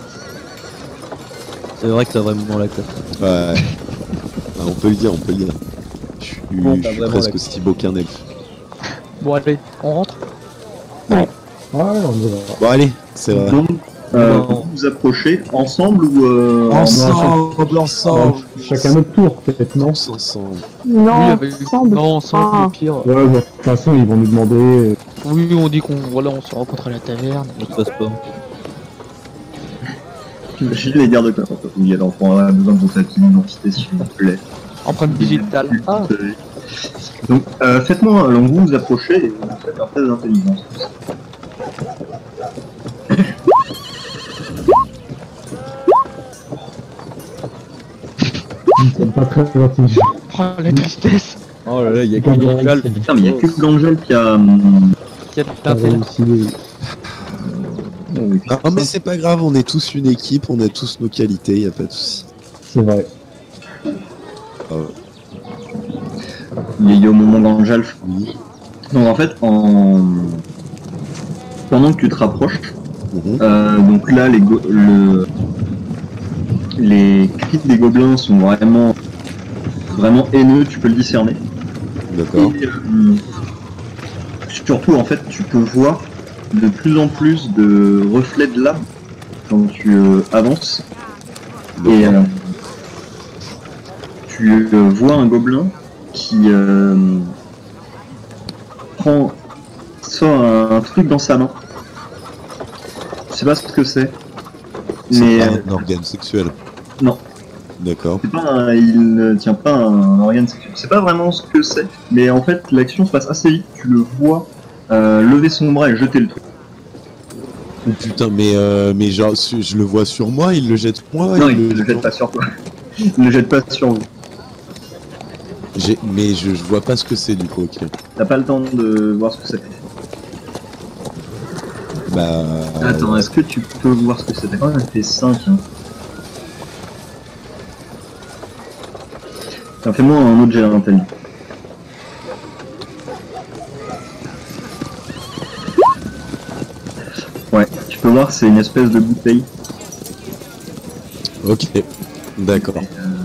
C'est vrai que t'as vraiment la classe. Ouais. Ah, on peut le dire, on peut le dire. Je suis, Bon, je t'as suis vraiment presque la- aussi beau qu'un elfe. Bon, allez, on rentre. Ouais, on verra. Bon allez, c'est vrai. Donc, Euh, Non. vous vous approchez ensemble ou euh, Ensemble, ensemble. Chacun notre tour, peut-être, non? Tous ensemble. Non, Oui, avec- ensemble. Non, ensemble, Ah. au pire. Ouais, de toute façon, ils vont nous demander. euh, Oui, on dit qu'on voilà, on se rencontre à la taverne. Ça se passe pas. J'ai les gardes de quoi? Oui, alors on aura besoin de votre identité s'il vous plaît. Empreinte digitale. Ah, Donc, euh, faites-moi un long, vous vous approchez et vous faites un test d'intelligence. Ils sont pas très intelligents. oh, la tristesse. Oh là là, il y a que Pas des grave. Putain, mais il y a que Angel qui a. hum, Qui a Pas d'intérêt. réussi. oh oui. Non, mais c'est pas grave, on est tous une équipe, on a tous nos qualités, y a pas de souci. C'est vrai. Il y a au moment Angel. Oui. Donc en fait, en... pendant que tu te rapproches, Mhm. euh, donc là, les, go- le... les cris des gobelins sont vraiment, vraiment haineux, tu peux le discerner. D'accord. Et, euh, surtout, en fait, tu peux voir de plus en plus de reflets de lave quand tu euh, avances. Et euh, tu euh, vois un gobelin qui euh, prend sort un, un truc dans sa main. Je sais pas ce que c'est. C'est Mais pas euh, un organe sexuel. non. D'accord. C'est pas un- il ne tient pas un organe sexuel. C'est pas vraiment ce que c'est, mais en fait l'action se passe assez vite. Tu le vois euh, lever son bras et jeter le truc. Oh, putain, mais, euh, mais genre, su- je le vois sur moi, il le jette sur moi. non, il ne le jette pas sur toi. Il ne le jette pas sur vous. J'ai- Mais je, je vois pas ce que c'est du coup, ok. T'as pas le temps de voir ce que c'est. Bah. Attends, est-ce que tu peux voir ce que c'est? T'as quand même fait cinq. Hein. Tiens, fais-moi un autre jet d'intelligence. Ouais, tu peux voir, c'est une espèce de bouteille. Ok. D'accord.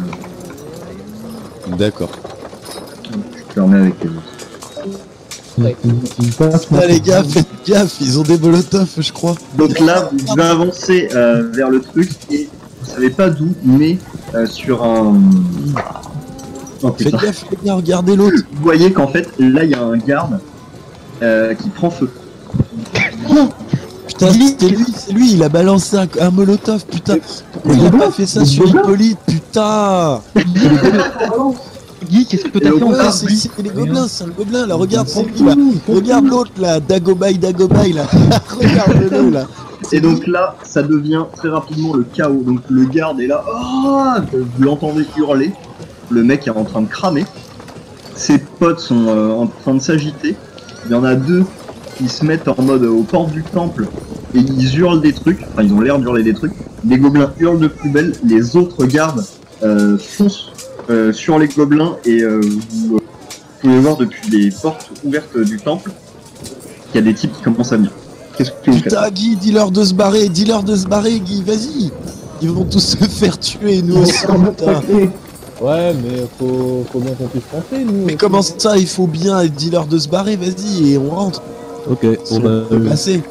Euh, D'accord. tu te remets avec les autres. Ils- ils- ils passent, Ah les gars, faites gaffe, ils ont des molotovs, je crois. Donc là, vous devez avancer euh, vers le truc et vous savez pas d'où, mais euh, sur un. Oh, Faites putain. gaffe, les gars, regardez l'autre. Vous voyez qu'en fait, là, il y a un garde euh, qui prend feu. Putain, c'est lui, c'est lui, il a balancé un, un molotov, putain. Pourquoi il a pas fait ça sur Hippolyte, putain. Guy, qu'est-ce que Et t'as au fait contraire, encore Ouais, c'est c'est les gobelins, c'est un gobelin, là, regarde, c'est lui, là. Regarde l'autre, là, Dagobay, Dagobay, là. Regarde-le, là. Et donc là, ça devient très rapidement le chaos. Donc le garde est là, ah, vous l'entendez hurler. Le mec est en train de cramer. Ses potes sont euh, en train de s'agiter. Il y en a deux qui se mettent en mode euh, aux portes du temple et ils hurlent des trucs. Enfin, ils ont l'air d'hurler des trucs. Les gobelins hurlent de plus belle. Les autres gardes euh, foncent euh, sur les gobelins et euh, vous, euh, vous pouvez voir depuis les portes ouvertes du temple qu'il y a des types qui commencent à venir. Qu'est-ce que vous faites? Putain, Guy, dis-leur de se barrer, dis-leur de se barrer, Guy, vas-y. Ils vont tous se faire tuer, nous aussi, putain. Ouais, mais faut, faut bien qu'on puisse rentrer, nous. Mais aussi. comment ça, il faut bien, dis-leur de se barrer, vas-y, et on rentre. Ok, Si bon on bah, peut euh, passer.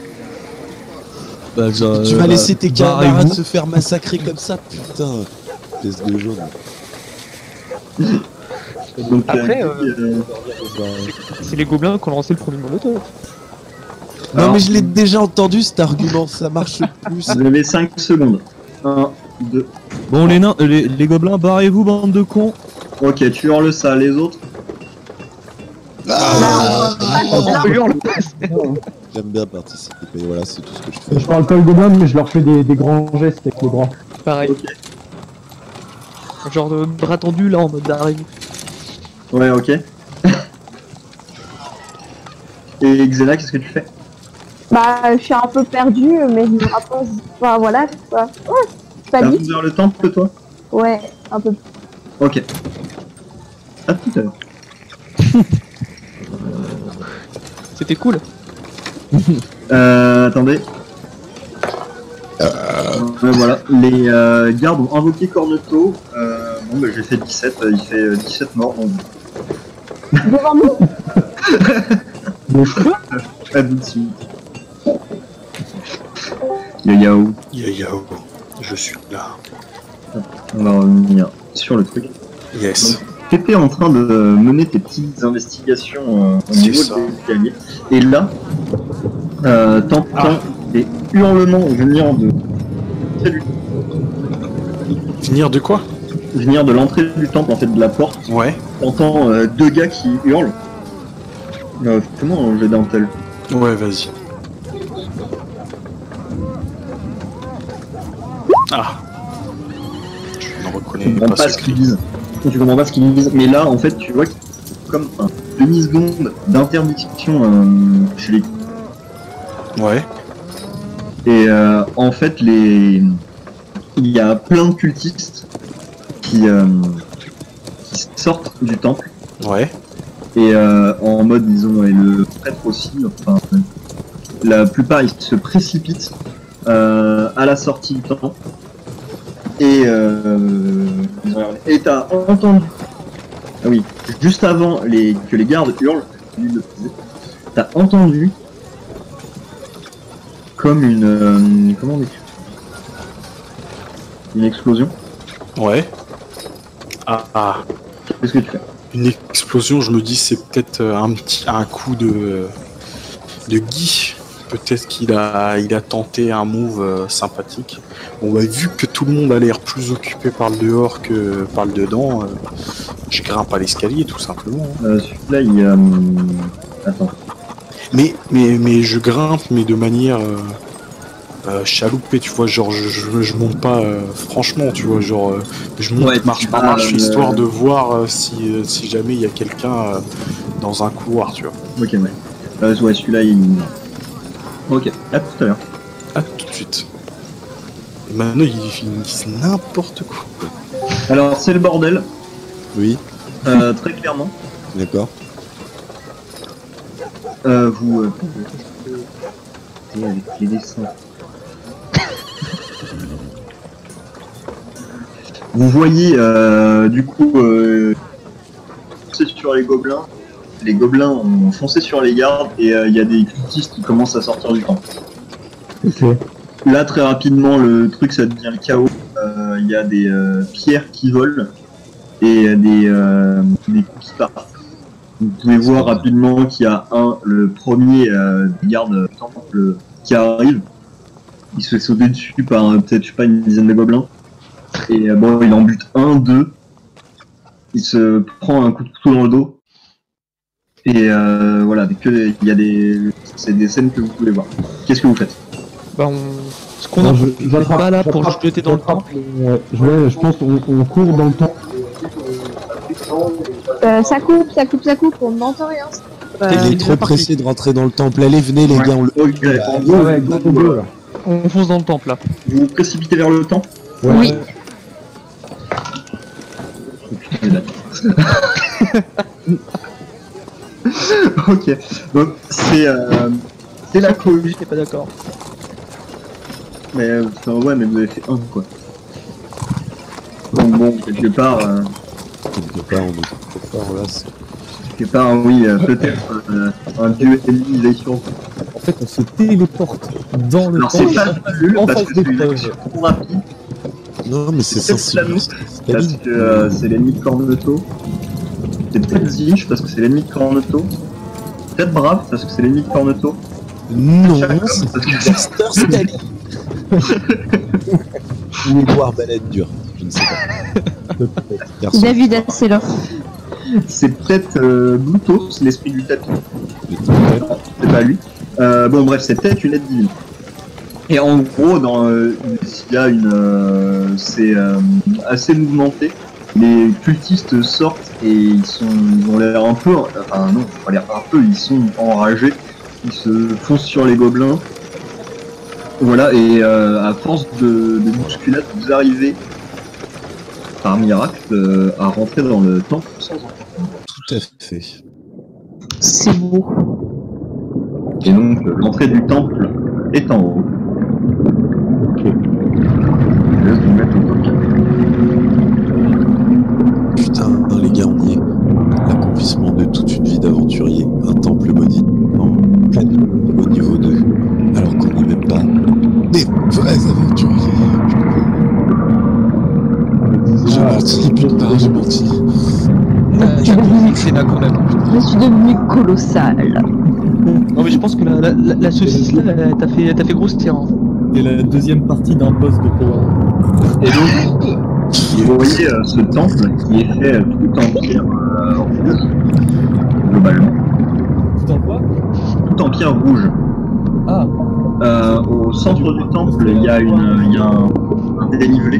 bah, je- Tu vas bah, laisser tes camarades barrez-vous. se faire massacrer comme ça, putain. Espèce de jaune. Donc, Après, euh, euh, euh, C'est les gobelins qui ont lancé le premier molotov. Non Alors- mais je l'ai déjà entendu cet argument, ça marche plus. vous avez cinq secondes. un, deux. Bon, les nains, euh, les, les gobelins, barrez-vous, bande de cons. Ok, tu hurles ça, les autres. Ah, On hurle. J'aime bien participer, voilà, c'est tout ce que je fais. Je parle pas le gobelin, mais je leur fais des, des grands gestes avec les bras. Pareil. Genre de bras tendu là en mode d'arrêt. Ouais, ok. Et Xena, qu'est-ce que tu fais? Bah, je suis un peu perdue, mais je me rapproche. Enfin, voilà, quoi. Ouais, c'est pas T'arrives dit. vers le temple, toi? Ouais, un peu. Ok. À tout à l'heure. C'était cool. Euh, attendez. Ouais, voilà. Les euh, gardes ont invoqué Cornetto. Euh, bon, bah, j'ai fait dix-sept. Il fait euh, dix-sept morts. Donc, Devant nous. Le cheveu à tout de suite. Yayao, Yayao, je suis là. on va revenir sur le truc. Yes. Tu étais en train de mener tes petites investigations euh, au C'est niveau ça. de l'escalier. Et là, euh, t'entends Ah. des hurlements venir de Finir de quoi? venir de l'entrée du temple, en fait, de la porte. Ouais. T'entends euh, deux gars qui hurlent. Euh, comment un jet d'intel? Ouais, vas-y. Ah. Je ne Tu reconnais comprends pas pas ce ce qu'ils cri. disent. Tu comprends pas ce qu'ils disent. Mais là, en fait, tu vois qu'il y a comme un demi-seconde d'interdiction euh, chez les. Ouais. Et euh, en fait, les... il y a plein de cultistes qui, euh, qui sortent du temple. Ouais. Et euh, en mode, disons, et le prêtre aussi, enfin, la plupart ils se précipitent euh, à la sortie du temple. Et euh, ils ont regardé. Et t'as entendu, ah oui, juste avant les, que les gardes hurlent, t'as entendu comme une, euh, comment on dit, une explosion. Ouais. Ah, ah. Qu'est-ce que tu fais? Une explosion, je me dis c'est peut-être euh, un petit un coup de de Guy. Peut-être qu'il a il a tenté un move euh, sympathique. Bon bah vu que tout le monde a l'air plus occupé par le dehors que par le dedans, euh, je grimpe à l'escalier tout simplement. Euh, Celui-là, il euh... attends. Mais mais mais je grimpe mais de manière euh, euh, chaloupée, tu vois, genre je, je, je monte pas euh, franchement, tu vois, genre euh, je monte Ouais, marche tu par vas, marche euh, histoire de voir euh, si euh, si jamais il y a quelqu'un euh, dans un couloir, tu vois. Ok, ouais. Euh, ouais, celui-là, il. Ok, à tout à l'heure. Ah, tout de suite. Et maintenant, ils finissent n'importe quoi. Alors, c'est le bordel, Oui, euh, très clairement. d'accord. Euh, vous. Euh... Et avec les dessins. Vous voyez, euh, du coup, euh, foncé sur les gobelins. Les gobelins ont foncé sur les gardes et il euh, y a des cultistes qui commencent à sortir du camp. Ok. Là, très rapidement, le truc, ça devient le chaos. Il euh, y a des euh, pierres qui volent et des, euh, des coups qui partent. Vous pouvez voir rapidement qu'il y a un, le premier euh, des gardes du temple qui arrive. Il se fait sauter dessus par euh, peut-être, je sais pas, une dizaine de gobelins. Et euh, bon, il en bute un, deux. Il se prend un coup de couteau dans le dos. Et euh, voilà, il y a des, c'est des scènes que vous pouvez voir. Qu'est-ce que vous faites? Bah on... Ce qu'on Non, a je- on est j'attrape- pas là pour j'attrape- se jeter dans le j'attrape temple. le- ouais, je, vais- je pense qu'on on court dans le temps. Euh, ça coupe, ça coupe, ça coupe, on n'entend rien. Euh, Il est c'est trop déjà parti. pressé de rentrer dans le temple. Allez, venez les Ouais. gars, on le... Ok, en Ouais, gros, ouais, go, go, go, là. On fonce dans le temple là. vous vous précipitez vers le temple. Ouais. Oui. Ok, donc c'est euh, c'est la cohue. J'étais pas d'accord. Mais euh, enfin, ouais, mais vous avez fait un quoi. Donc bon, quelque part, euh, Quelque part, on est quelque part là. c'est- quelque part, oui, euh, peut-être euh, un dieu ennemi il est sur. En fait, on se téléporte dans le Alors temps. c'est pas nul en parce face que des c'est une preuves. action trop rapide. Non, mais c'est C'est sensible. Flamou, c'est Parce Staline. que euh, c'est l'ennemi de Cornetto. C'est peut-être Zinch parce que c'est l'ennemi de Cornetto. Peut-être Brave parce que c'est l'ennemi de Cornetto. Non, Chacal, c'est parce que Dexter Staline. Ou Arbalète dure, je ne sais pas. Garçon, David Asselin. c'est peut-être euh, Blutos, l'esprit du tapis. peut-être. C'est pas lui. Euh, bon bref, c'est peut-être une aide divine. Et en gros, dans euh, il y a une, euh, c'est euh, assez mouvementé. Les cultistes sortent et ils sont, ils ont l'air un peu, enfin non, pas l'air un peu, ils sont enragés. Ils se foncent sur les gobelins. Voilà, et euh, à force de, de bousculade, vous arrivez par miracle euh, à rentrer dans le temple sans enfant. Tout à fait. C'est beau. Et donc euh, l'entrée du temple est en haut. Ok. Je vais vous mettre au top. Putain, les gars, on y est. L'accomplissement de toute une vie d'aventurier. Un temple maudit en pleine au niveau deux. Alors qu'on n'y est même pas. Mais vrais aventuriers. J'ai Ah, menti, putain, j'ai menti. Euh, Je suis devenu- C'est là quand même. Je suis devenue colossale. Non mais je pense que la, la, la, la saucisse là, elle t'a fait, elle t'a fait grossir. Hein. C'est la deuxième partie d'un boss de Power. Et donc, vous voyez euh, ce temple qui est fait euh, tout en pierre euh, rouge, globalement. Tout en quoi? Tout en pierre rouge. Ah, Euh, au centre du temple, il y a, une, il y a un, un dénivelé.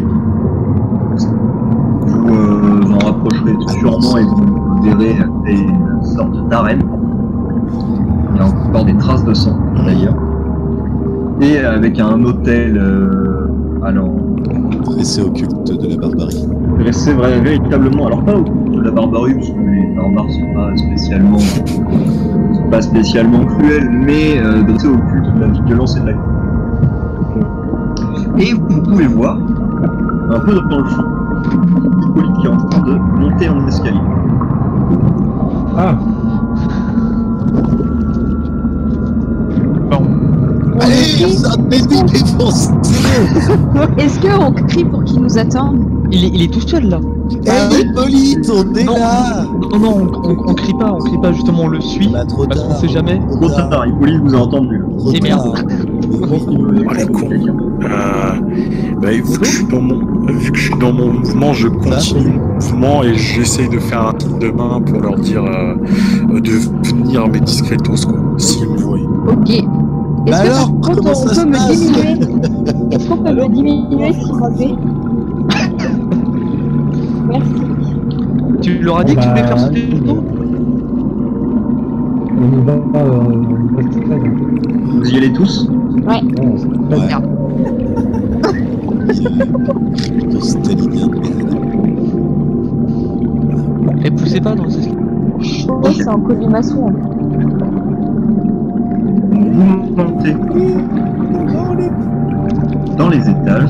Vous euh, vous en rapprocherez sûrement et vous verrez une sorte d'arène. Il y a encore des traces de sang, d'ailleurs. Et avec un hôtel, euh, alors, Dressé au culte de la barbarie. dressé vra- véritablement, alors pas au culte de la barbarie, parce que les barbares sont pas spécialement, sont pas spécialement cruels, mais euh, dressé au culte de la violence et de la haine. Et vous pouvez voir, un peu dans le fond, Hippolyte qui est en train de monter en escalier. Ah, Allez, ça me défonce. Est-ce qu'on crie pour qu'il nous attende? Il est, il est tout seul là. Hé, Hippolyte, on est Non. là. Non non, on, on, on crie pas, on crie pas justement, on le suit. Bah, trop Parce qu'on tard. sait jamais. Trop tard, Hippolyte vous a entendu. là. Trop Et merde. tard. Je pense qu'il veut Oh, les cons. Euh, bah, vu que je suis dans mon, vu que je suis dans mon mouvement, je continue mon mouvement et j'essaye de faire un signe de main pour leur dire euh, de venir mais discretos quoi, s'ils me voient. Ok. Est-ce Bah que alors, par contre comment on ça peut se me passe diminuer? Est-ce qu'on peut me diminuer s'il vous plaît? Merci. Tu leur as dit que tu voulais faire sauter le dos? on y va, euh, on y va tout près, là. Vous y allez tous? Ouais. Non, c'est très Ouais. bien. De stalinien de merde. Et poussez pas dans les escaliers. Ouais, c'est en colimaçon. Vous montez dans les étages.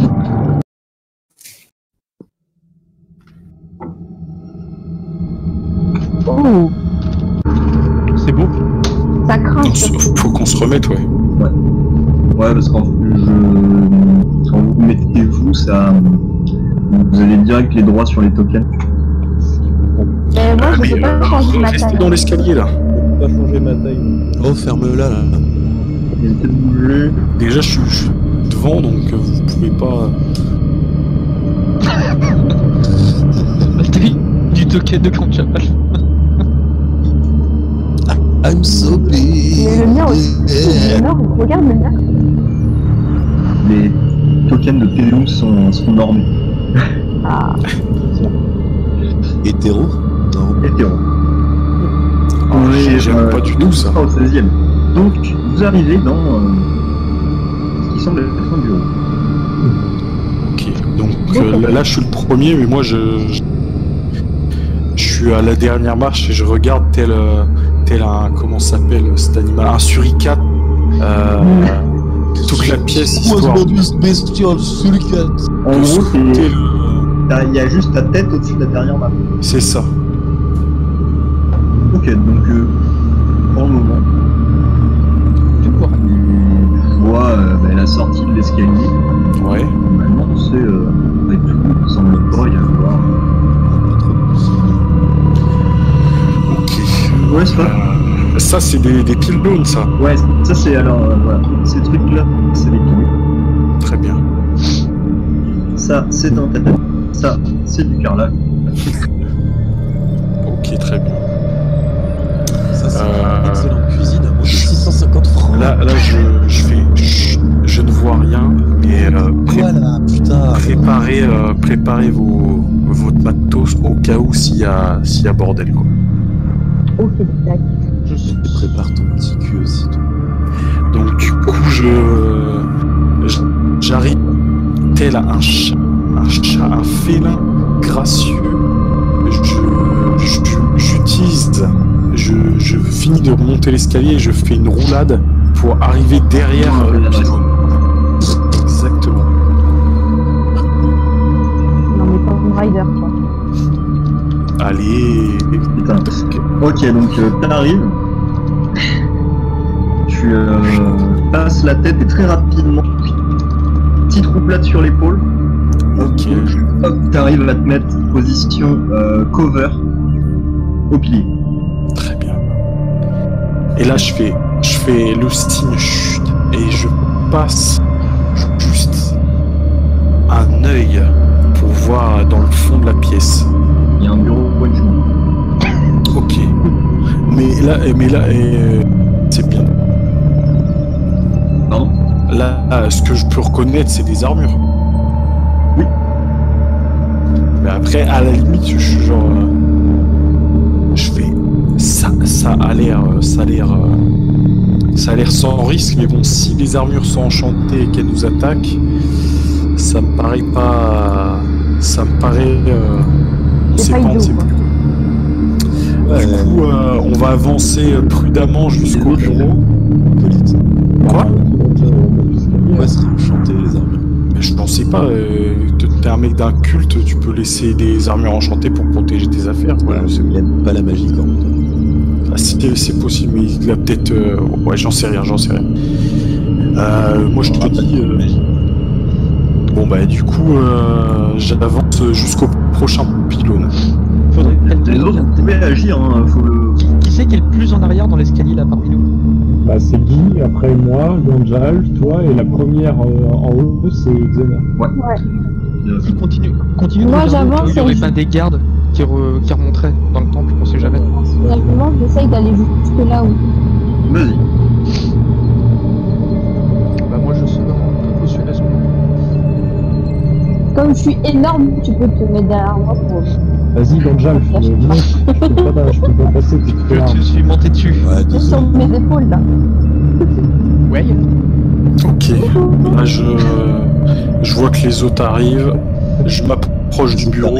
Oh, C'est beau. ça craint. Donc, faut qu'on se remette, ouais. Ouais, parce qu'en je... quand vous mettez vous, ça, vous avez direct les droits sur les tokens. Mais moi, je Mais, sais pas euh, changer ma restez taille. dans l'escalier là. je peux pas changer ma taille. Oh, ferme-la là. Évitez de bouger. Déjà, je suis, je suis devant, donc euh, vous pouvez pas. La taille du token de Grand Chamal. I'm so big. Mais le mien aussi. Yeah. Le mien, regarde le mien. Les tokens de Télum sont, sont normés. Ah, Hétéro? Non. Hétéro. Ah, j'ai- J'aime euh, pas du tout ça. Pas au seizième. Donc, vous arrivez dans euh, ce qui semble être un bureau. Ok, donc euh, là, là, je suis le premier, mais moi je, je, je suis à la dernière marche et je regarde tel, euh, tel un, comment ça s'appelle cet animal, un suricate, euh, toute la pièce histoire. bestiole, suricate. En de gros, scruter c'est- le- t'as- il y a juste ta tête au-dessus de la dernière map. c'est ça. Ok, donc euh, pour le moment, Tu vois. tu vois euh, bah, la sortie de l'escalier. Ouais. Normalement, c'est euh, avec tout, il semble pas y avoir. Ok. Ouais, c'est pas. Euh, ça, c'est des, des pylônes, ça. Ouais, ça c'est alors, euh, voilà, ces trucs-là, c'est les piliers. Très bien. Ça, c'est un tête. Ça, c'est du carrelage. Ok, très bien. Ça, c'est Euh, une excellente cuisine à moins de six cent cinquante francs. Là, là, je, je fais, je, je ne vois rien, mais euh, pré- Voilà, putain. préparez, euh, préparez vos, votre matos au cas où s'il y a, s'il y a bordel, quoi. ok, tac. Je suis. Prépare ton petit cul aussi. toi. Donc du coup, je, je- j'arrive tel un chat, un chat, un félin gracieux. Je, je- j'utilise, je, je finis de remonter l'escalier et je fais une roulade pour arriver derrière euh, le pylône. Exactement. Non, mais pas un rider, quoi. Allez. Putain. Ok, donc euh, t'arrives. Tu euh, passes la tête et très rapidement, petite roupelade sur l'épaule. Ok. Hop, t'arrives à te mettre position euh, cover au pilier. Très bien. Et là, je fais, je fais le signe chut et je passe juste un œil pour voir dans le fond de la pièce. Il y a un bureau au point de joue. Ok. Mais là, mais là, euh, c'est bien. Pardon? Là, ce que je peux reconnaître, c'est des armures. Oui. Mais après, à la limite, je suis genre, euh, je fais, ça, ça a l'air, ça a l'air, euh, ça a l'air sans risque. Mais bon, si les armures sont enchantées et qu'elles nous attaquent, ça me paraît pas, ça me paraît, euh, on C'est sait pas pas, on idiot, sait quoi. plus. Ouais, Du coup, euh, on va avancer prudemment jusqu'au bureau. Hippolyte. Quoi? Pourquoi c'est enchanté les armures? Mais je n'en sais pas. Euh, t'es un mec d'un culte, tu peux laisser des armures enchantées pour protéger tes affaires. Voilà, c'est Il aime pas la magie quand même. ah, c'est- c'est possible, mais il a peut-être. euh, Ouais, j'en sais rien, j'en sais rien. Euh, moi, je te dis. euh, Bon, bah, du coup, euh, j'avance jusqu'au prochain pylône. Faudrait peut-être Les autres, vous pouvez agir, hein, faut le... Qui c'est qui est le plus en arrière dans l'escalier là parmi nous? Bah, c'est Guy, après moi, Gonjal, toi, et la première euh, en haut, c'est Xena. Ouais. Qui continue, continue de Moi, regarder au cas où j'avance il y aurait et je- pas des gardes qui, re- qui remonteraient dans le temple, on sait jamais. Finalement, j'essaye d'aller jusque là où. Vas-y. Bah moi je serai en précautionneusement. Comme je suis énorme, tu peux te mettre derrière moi pour. Vas-y, Gonjal, euh, monte. Je peux pas, je peux pas passer, tu te fais là. Je suis monté dessus. Ouais, Je suis désolé. sur mes épaules là. Ouais. Ok. Là, je, je vois que les autres arrivent. Je m'approche du bureau.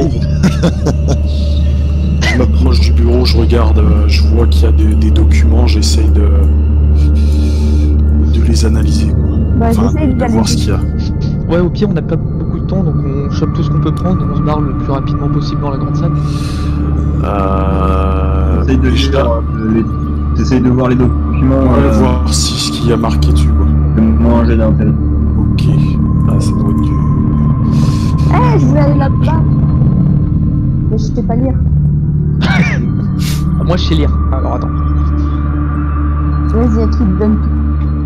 Je m'approche du bureau, je regarde, euh, je vois qu'il y a des, des documents, j'essaye de, de les analyser. Quoi. Bah, Enfin, j'essaye de, de d'aller voir ce qu'il y a. Ouais, au pire on n'a pas beaucoup de temps donc on chope tout ce qu'on peut prendre et on se barre le plus rapidement possible dans la grande salle. Euh, T'essayes de, déjà, lire, euh, les... T'essayes de voir les documents, ouais, euh, voir si ce qu'il y a marqué dessus. Quoi. moi un jet d'intérêt. Ok. Ah, ça doit être du... Eh, je vais aller là-bas. Mais je sais pas lire. Ah, moi je sais lire. Alors attends. Vas-y, à qui te donne tout.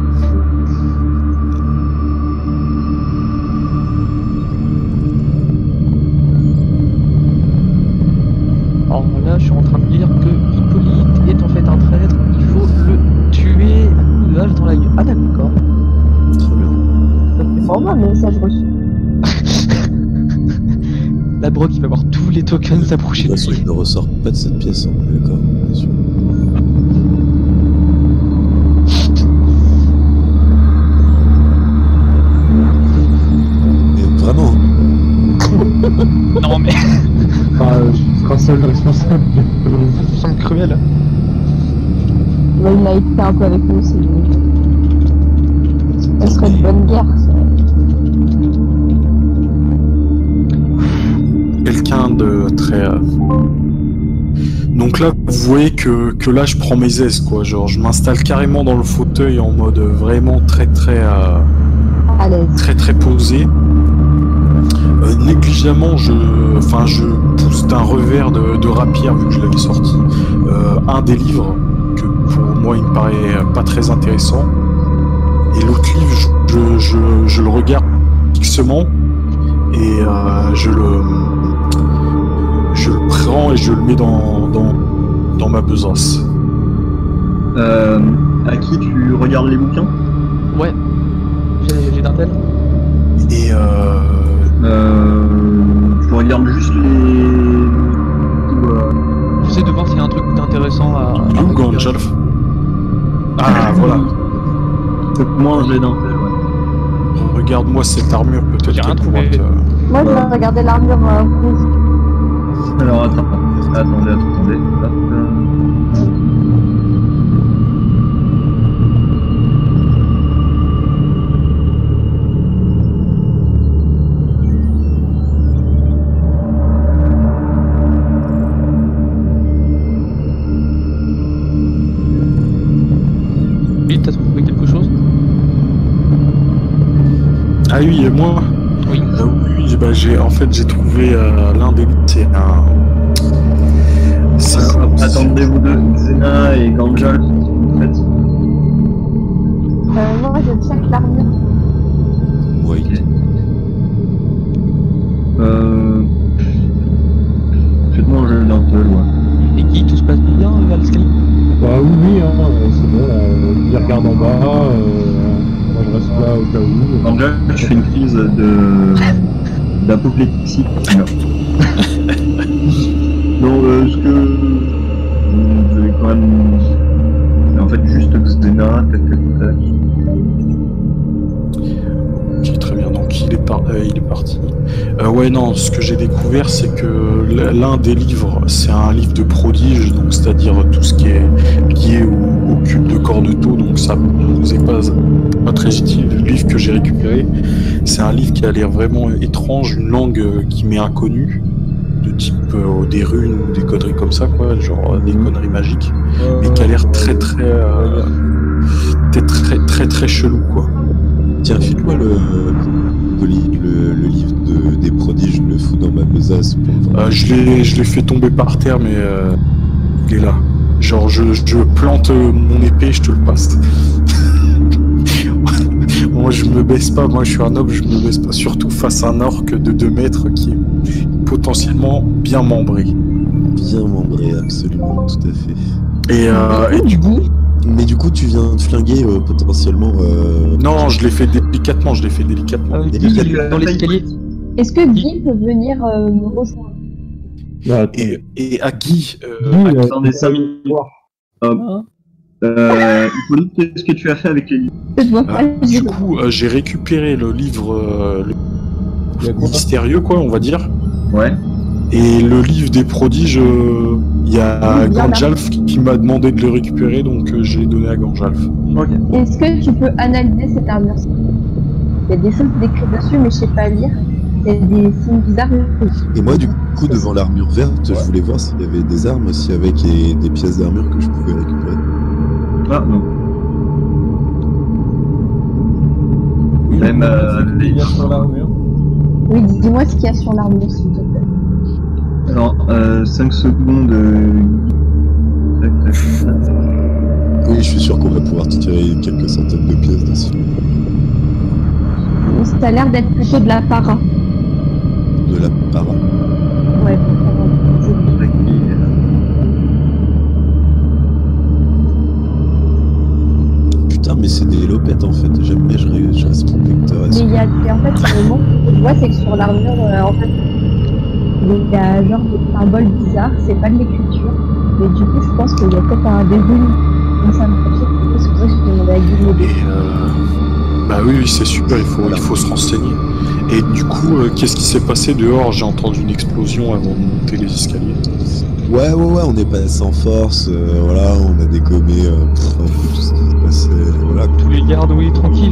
Alors là je suis en train de lire que Hippolyte est en fait un traître, il faut le tuer à coups de hache dans la gueule. Ah d'accord. Très bien. Bon, bah, message reçu. La broc il va voir tous les tokens De s'approcher toute de façon, lui. il ne ressort pas de cette pièce, hein, d'accord, bien sûr. Mais vraiment, Non mais Enfin, euh, je serai seul responsable. ça me semble cruel. Ouais, il a été un peu avec nous aussi. Ce serait de bonne guerre. Ça. Quelqu'un de très... euh, Donc là, vous voyez que, que là, je prends mes aises, quoi. Genre, je m'installe carrément dans le fauteuil en mode vraiment très, très... euh, À l'aise. très très posé. Euh, négligemment, je, enfin, je pousse d'un revers de, de rapière vu que je l'avais sorti euh, un des livres que pour moi il me paraît pas très intéressant. Et l'autre livre, je, je, je le regarde fixement et euh, je le, je le prends et je le mets dans, dans, dans ma besace. Euh, à qui tu regardes les bouquins? Ouais. J'ai j'ai d'intel. Et euh, Euh, tu regardes juste les... ou, euh, J'essaie de voir s'il y a un truc intéressant à. à Lou récupérer. Ganjalf. Ah voilà. Faites-moi un jet d'intérêt, ouais. Regarde-moi cette armure, peut-être J'ai rien qu'elle pourra trouvé. te... Moi, je vais regarder l'armure euh, rouge. Alors attends, attendez, attendez. Hop, euh. Vite, t'as trouvé quelque chose? Ah oui, et moi Oui. Euh, oui, bah, j'ai, en fait, j'ai trouvé euh, l'un des... C'est un... C'est Euh, Attendez-vous deux, Xena et Gandalf, en fait. Euh, moi, je check l'armure. Oui. Euh... Faites-moi un jeu d'un peu, ouais. Et qui tout se passe bien, euh, Valsky? Bah oui, oui, hein, euh, c'est bon, là, il regarde en bas, euh, moi je reste là au cas où. Gandalf, je fais une crise de... d'apoplexie. Non. Non, euh, ce que... Vous avez quand même... En fait, juste Xena, tac, tac, tac. Ok, très bien, donc il est, par... euh, il est parti. Euh, ouais, non, ce que j'ai découvert, c'est que l'un des livres, c'est un livre de prodige, donc c'est-à-dire tout ce qui est lié au, au cube de Corneto, donc ça nous est pas, pas très utile. Le livre que j'ai récupéré, c'est un livre qui a l'air vraiment étrange, une langue euh, qui m'est inconnue, de type euh, des runes ou des conneries comme ça, quoi, genre euh, des conneries magiques, mais qui a l'air très très, euh, très très très très chelou, quoi. Tiens, file-moi le, le, le livre de, des prodiges, je le fous dans ma besace pour le voir. Euh, je l'ai je l'ai fait tomber par terre, mais euh, il est là. Genre, je, je plante euh, mon épée, je te le passe. Moi, je me baisse pas, moi je suis un noble, je me baisse pas. Surtout face à un orc de deux mètres qui est potentiellement bien membré. Bien membré, absolument, tout à fait. Et, euh, et du coup... Mais du coup, tu viens de flinguer euh, potentiellement... Euh... Non, je l'ai fait délicatement, je l'ai fait délicatement. Euh, Et Guy, il il est dans l'escalier. Est-ce que Guy peut venir euh, me rejoindre? Bah, attends. Et, et à Guy... Euh, Guy, à- euh, Attendez cinq minutes. Hop. Euh, Hippolyte, qu'est-ce que tu as fait avec les livres? Je vois Ah, pas. du je- coup, euh, j'ai récupéré le livre euh, le Il y a quoi? mystérieux, quoi, on va dire. Ouais. Et le livre des prodiges, euh, il y a Oui, bien là. Gandalf qui, qui m'a demandé de le récupérer, donc euh, j'ai donné à Gandalf. Ok. Est-ce que tu peux analyser cette armure? Il y a des choses décrites dessus, mais je sais pas lire. Il y a des signes bizarres. Et moi, du coup, devant l'armure verte, je voulais voir s'il y avait des armes aussi avec et des pièces d'armure que je pouvais récupérer. Ah, non. Oui, Même, euh, c'est qu'il y a sur l'armure. Oui, dis-moi ce qu'il y a sur l'armure, s'il te plaît. Alors, euh, cinq secondes. Euh... Tac, tac, tac. Oui, je suis sûr qu'on va pouvoir tirer quelques centaines de pièces dessus. Ça a l'air d'être plutôt de la para. De la para. Ouais, pour faire Putain, mais c'est des lopettes en fait. Jamais je, ré- je respecterais Mais ça. il y a, et en fait, le moment que je vois, c'est que sur l'armure, euh, en fait, il y a genre des symboles bizarres, c'est pas de l'écriture, mais du coup, je pense qu'il y a peut-être un des runes. Moi, ça me confie, c'est pour ça que je demandais à Guy de m'aider. Et euh, bah oui, oui, c'est super, il faut, il faut se renseigner. Et du coup, euh, qu'est-ce qui s'est passé dehors? J'ai entendu une explosion avant de monter les escaliers. Ouais, ouais, ouais, on est passé en force. euh, voilà, on a dégommé euh, pff, un peu tout ce qui se passait. Voilà. Tous les gardes, oui, tranquille.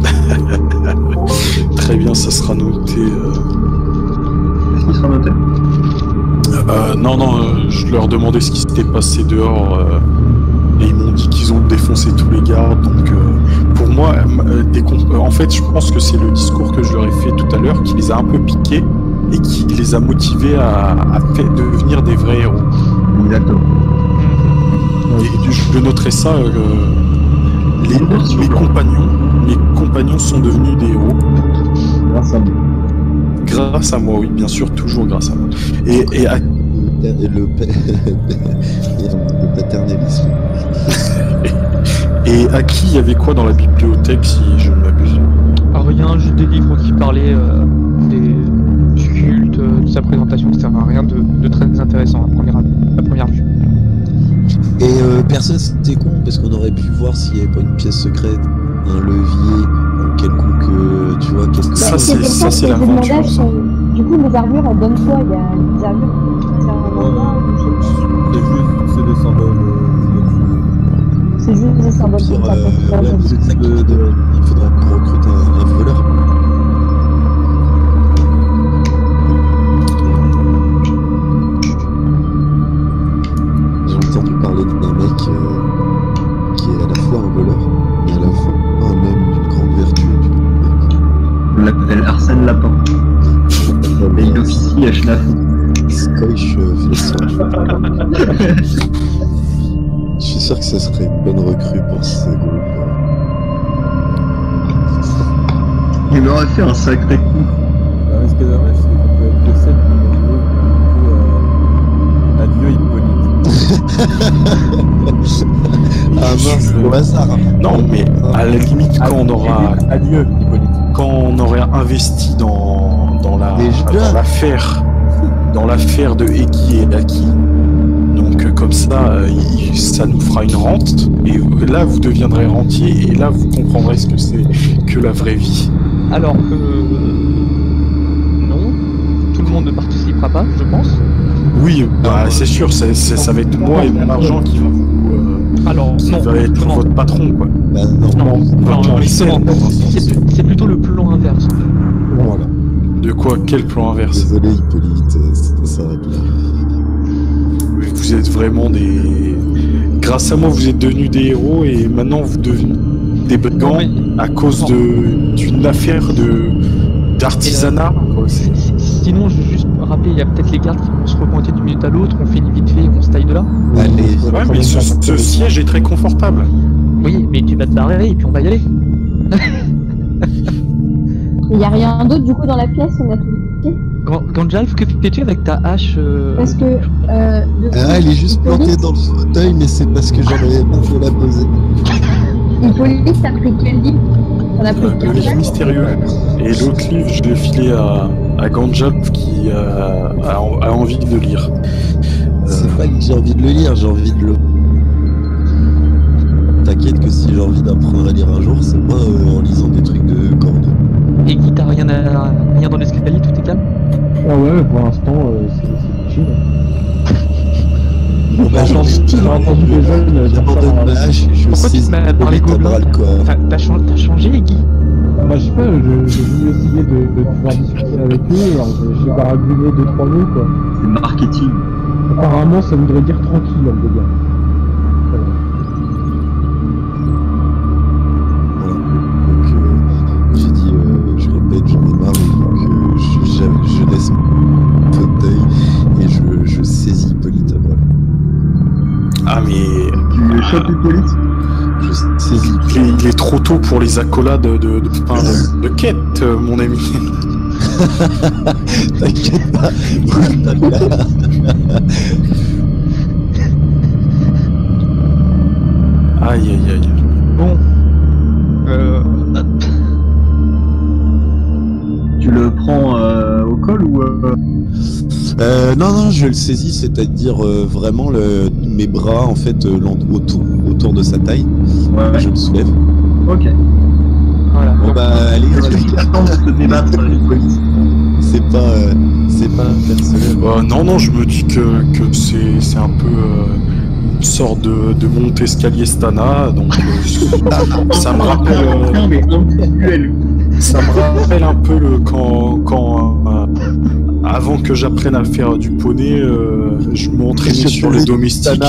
Très bien, ça sera noté. euh. Qu'est-ce qui sera noté? Euh, non, non, euh, je leur demandais ce qui s'était passé dehors. euh, et ils m'ont dit qu'ils ont défoncé tous les gardes. Donc, euh, pour moi, euh, des comp- euh, en fait, je pense que c'est le discours que je leur ai fait tout à l'heure qui les a un peu piqués et qui les a motivés à, à fait- devenir des vrais héros. D'accord. Et je noterai ça. euh, les, mes compagnons, mes compagnons sont devenus des héros Grâce à moi. grâce à moi, oui, bien sûr, toujours grâce à moi. Et, et à- Le, le, pa- le paternalisme. et à qui il y avait quoi dans la bibliothèque, si je ne m'abuse? Ah, rien, juste des livres qui parlaient euh, des, du culte, euh, de sa présentation, et cetera. Rien de, de très intéressant à première, à première vue. Et euh, personne c'était con parce qu'on aurait pu voir s'il n'y avait pas une pièce secrète, un levier, ou quelconque, euh, tu vois, quelque Ça, Bah, c'est- pour ça, que c'est je demandais l'aventure, ça. si- Du coup, les armures, elles donnent quoi? Il y a des armures qui servent à quoi? Je sais pas. C'est juste, c'est des symboles. euh, C'est juste des symboles pire, comme ça. euh, pour faire ouais, des- c'est ça qui fait de- il faudra qu'on recrute un, un voleur. J'ai entendu parler d'un mec euh, qui est à la fois un voleur et à la fois un homme d'une grande vertu. On l'appelle Arsène Lapin. Et il officie à Schnaf. Scotch euh, Fessant. Je suis sûr que ce serait une bonne recrue pour ce groupe. Il m'aurait fait un sacré coup. Alors, ce qui est dommage, c'est qu'on peut être que sept pour du coup, euh, adieu Hippolyte. Ah mince, au hasard. Non, mais à la limite, quand on aura, Adieu Hippolyte. quand on aurait investi dans, dans la, Déjà dans l'affaire, dans l'affaire de Eki et Aki, donc euh, comme ça, euh, il- ça nous fera une rente, et là vous deviendrez rentier, et là vous comprendrez ce que c'est que la vraie vie. Alors, euh, non, tout le monde ne participera pas, je pense. Oui, bah, c'est sûr, c'est- c'est- ça va être moi et mon argent qui va vous, euh, Alors, qui non, va être non, votre patron, quoi. Bah non. non, non, Votre non, mécène, non, dans un c'est sens. pl- c'est plutôt le plan inverse. Voilà. De quoi? Quel plan inverse? Désolé Hippolyte, euh, c'était ça va bien. Vous êtes vraiment des... Grâce à moi, vous êtes devenus des héros, et maintenant vous devenez des brigands mais- à cause de d'une affaire de d'artisanat. quoi, c'est- Si- si- Sinon, je veux juste rappeler, il y a peut-être les gardes qui vont se repointer d'une minute à l'autre, on finit vite fait, on se taille de là. Allez, Ouais, mais ce, ce siège est très confortable. Oui, mais tu vas te barrer et puis on va y aller. Il n'y a rien d'autre du coup dans la pièce, on a tout dit. Gan- Gandalf, que fais-tu avec ta hache euh, Parce que. Euh, de Ah, elle est juste Hippolyte- plantée dans le fauteuil, mais c'est parce que j'en avais pas fait la poser. Hippolyte, t'as pris quel livre? T'en as pris Le qu'un livre seul? mystérieux. Et l'autre livre, je l'ai filé à, à Gandalf qui euh, a, a envie de le lire. C'est pas que j'ai envie de le lire, j'ai envie de le. T'inquiète que si j'ai envie d'apprendre à lire un jour, c'est pas euh, en lisant des trucs de cordes. Et qui t'as rien, à... rien dans l'escalier, tout est calme. Ah ouais, pour l'instant, euh, c'est c'est chill. Bon, bah, J'ai j'en entendu- j'ai entendu des jeunes euh, dire ça J'abandonne dans ma la- hache et je Pourquoi tu saisis te mets à parler Hippolyte à gobelin bras le corps. T'as t'as chan- t'as changé, Guy? Bah, je sais pas, je- j'ai voulu essayer de, de pouvoir discuter avec eux, alors j'ai- j'ai baragouiné deux trois mots quoi. C'est marketing. Apparemment, ça voudrait dire tranquille, homme de gars. Voilà. Voilà. Donc euh, j'ai dit, euh, je répète, j'en ai marre, donc euh, je, je- je laisse mon fauteuil et je, je saisis Hippolyte à bras. Ah, mais Tu le chopes Hippolyte? Je saisis il est, il est trop tôt pour les accolades de, de, de, enfin, de- de quête, euh, mon ami. T'inquiète pas, t'as bien. Aïe, aïe, aïe. Bon. Euh... Tu le prends euh, au col ou euh... Euh, non, non, je le saisis, c'est-à-dire euh, vraiment le, mes bras en fait euh, l'en- autour, autour de sa taille. Ouais. Je le soulève. Ok. Voilà. Bon Donc, Ah, bah allez, Est-ce qu'il a le temps de se débattre avec Hippolyte? c'est pas, euh, c'est pas personnel. Euh, non, non, je me dis que, que c'est c'est un peu euh, une sorte de, de monte escalier Stana, donc euh, ça me rappelle. euh, Non, mais un petit duel. Ça me rappelle un peu le, quand, quand euh, avant que j'apprenne à faire du poney, euh, je m'entraînais Je sur faisais les du domestiques.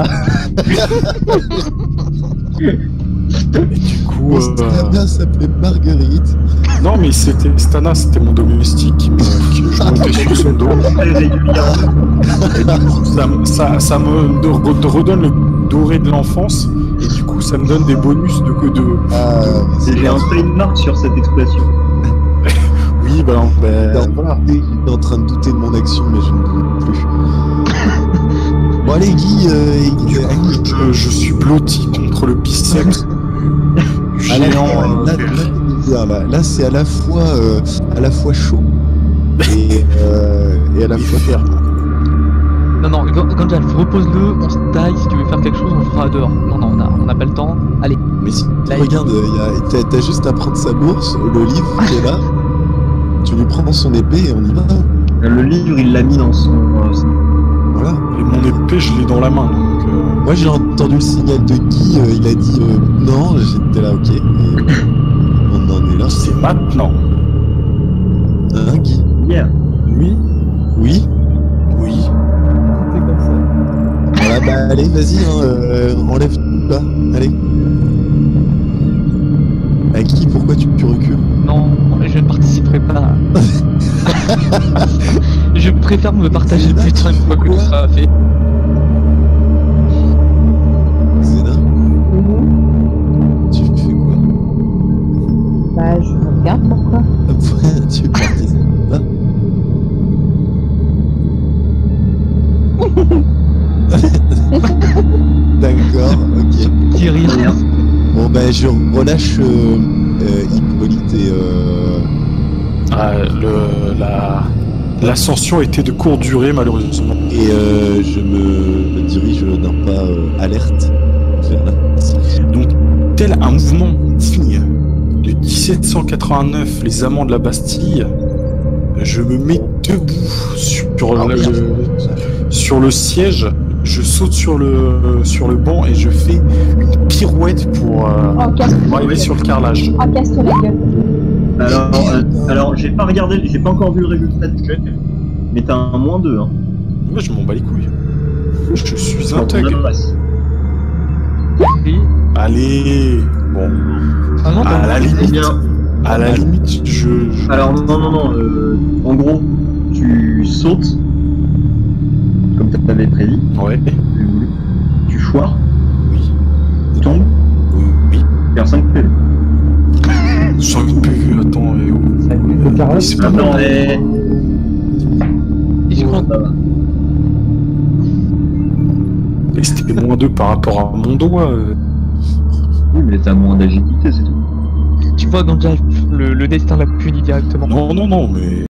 Et du coup, Bon, c'était euh, bien, ça s'appelait Marguerite. non mais c'était Stana, c'était mon domestique qui me, qui, je montais sur son dos. Très régulièrement. Et du coup, ça, me- ça, ça me de- de- redonne le doré de l'enfance. Et du coup, ça me donne des bonus de de. Ah, c'est J'ai bien. un trademark sur cette expression. Oui, ben, ben J'étais en- voilà. j'étais en train de douter de mon action, mais je ne doute plus. Bon allez Guy, euh, Guy, euh, Guy. Je, je suis blotti contre le biceps. Ah, là, Géant. là, là, euh, là, là, là, c'est à la fois, euh, à la fois chaud et, euh, et à la et fois ferme. Non, non, Gan- Gandalf, repose-le, on se taille, si tu veux faire quelque chose, on le fera dehors. Non, non, on a, on a pas le temps. Allez, Mais si, Là, il- regarde, euh, y a- t'as, t'as juste à prendre sa bourse, le livre qui est là, tu lui prends son épée et on y va. Le livre, il l'a mis dans son. euh, son- Voilà. Et mon épée, je l'ai dans la main. Donc, euh, Moi j'ai entendu le signal de Guy, euh, il a dit euh, non, j'étais là, ok. Et on en est là. c'est maintenant. Hein, Guy? Yeah. Oui. Oui. Oui. C'est comme ça. Voilà, bah allez, vas-y, hein, euh, enlève tout là. Allez. À Guy, pourquoi tu, tu recules? Non, je ne participerai pas. Je préfère me partager le butin une fois que tout sera fait. Zéna, tu fais quoi? Bah, je regarde pourquoi. Tu participes pas? D'accord, ok. Petit rire. Bon ben je relâche euh, euh, Hippolyte et euh... Ah, le, la, l'ascension était de courte durée, malheureusement. et euh, je me dirige d'un pas euh, alerte vers la sortie. Donc, tel un mouvement digne de dix-sept cent quatre-vingt-neuf, les amants de la Bastille, je me mets debout sur, Ah, le, merde. sur le siège, je saute sur le, sur le banc et je fais une pirouette pour, euh, Oh, casse pour arriver sur le carrelage. Oh, casse-toi la gueule. Alors, euh, alors j'ai pas regardé, j'ai pas encore vu le résultat du jet, mais t'as un moins deux, hein. Moi, je m'en bats les couilles. Je suis un Quand on thug. adresse. Oui. Allez, bon, Ah non, à la Eh limite, bien, à la limite, je, je- alors non, non, non, euh, en gros, tu sautes, comme t'avais prédit, ouais, tu foires, oui, tu tombes, oui, oui. tu perds cinq P V. Sans une P V, attends, et oh. Le carrelage, C'est pas Attends, mal. mais... Et je crois Ça va. Et c'était moins deux par rapport à mon doigt. euh. Oui, mais t'as moins d'agilité, c'est tout. tu vois, Gandalf, le, le destin l'a puni directement. Non, non, non, mais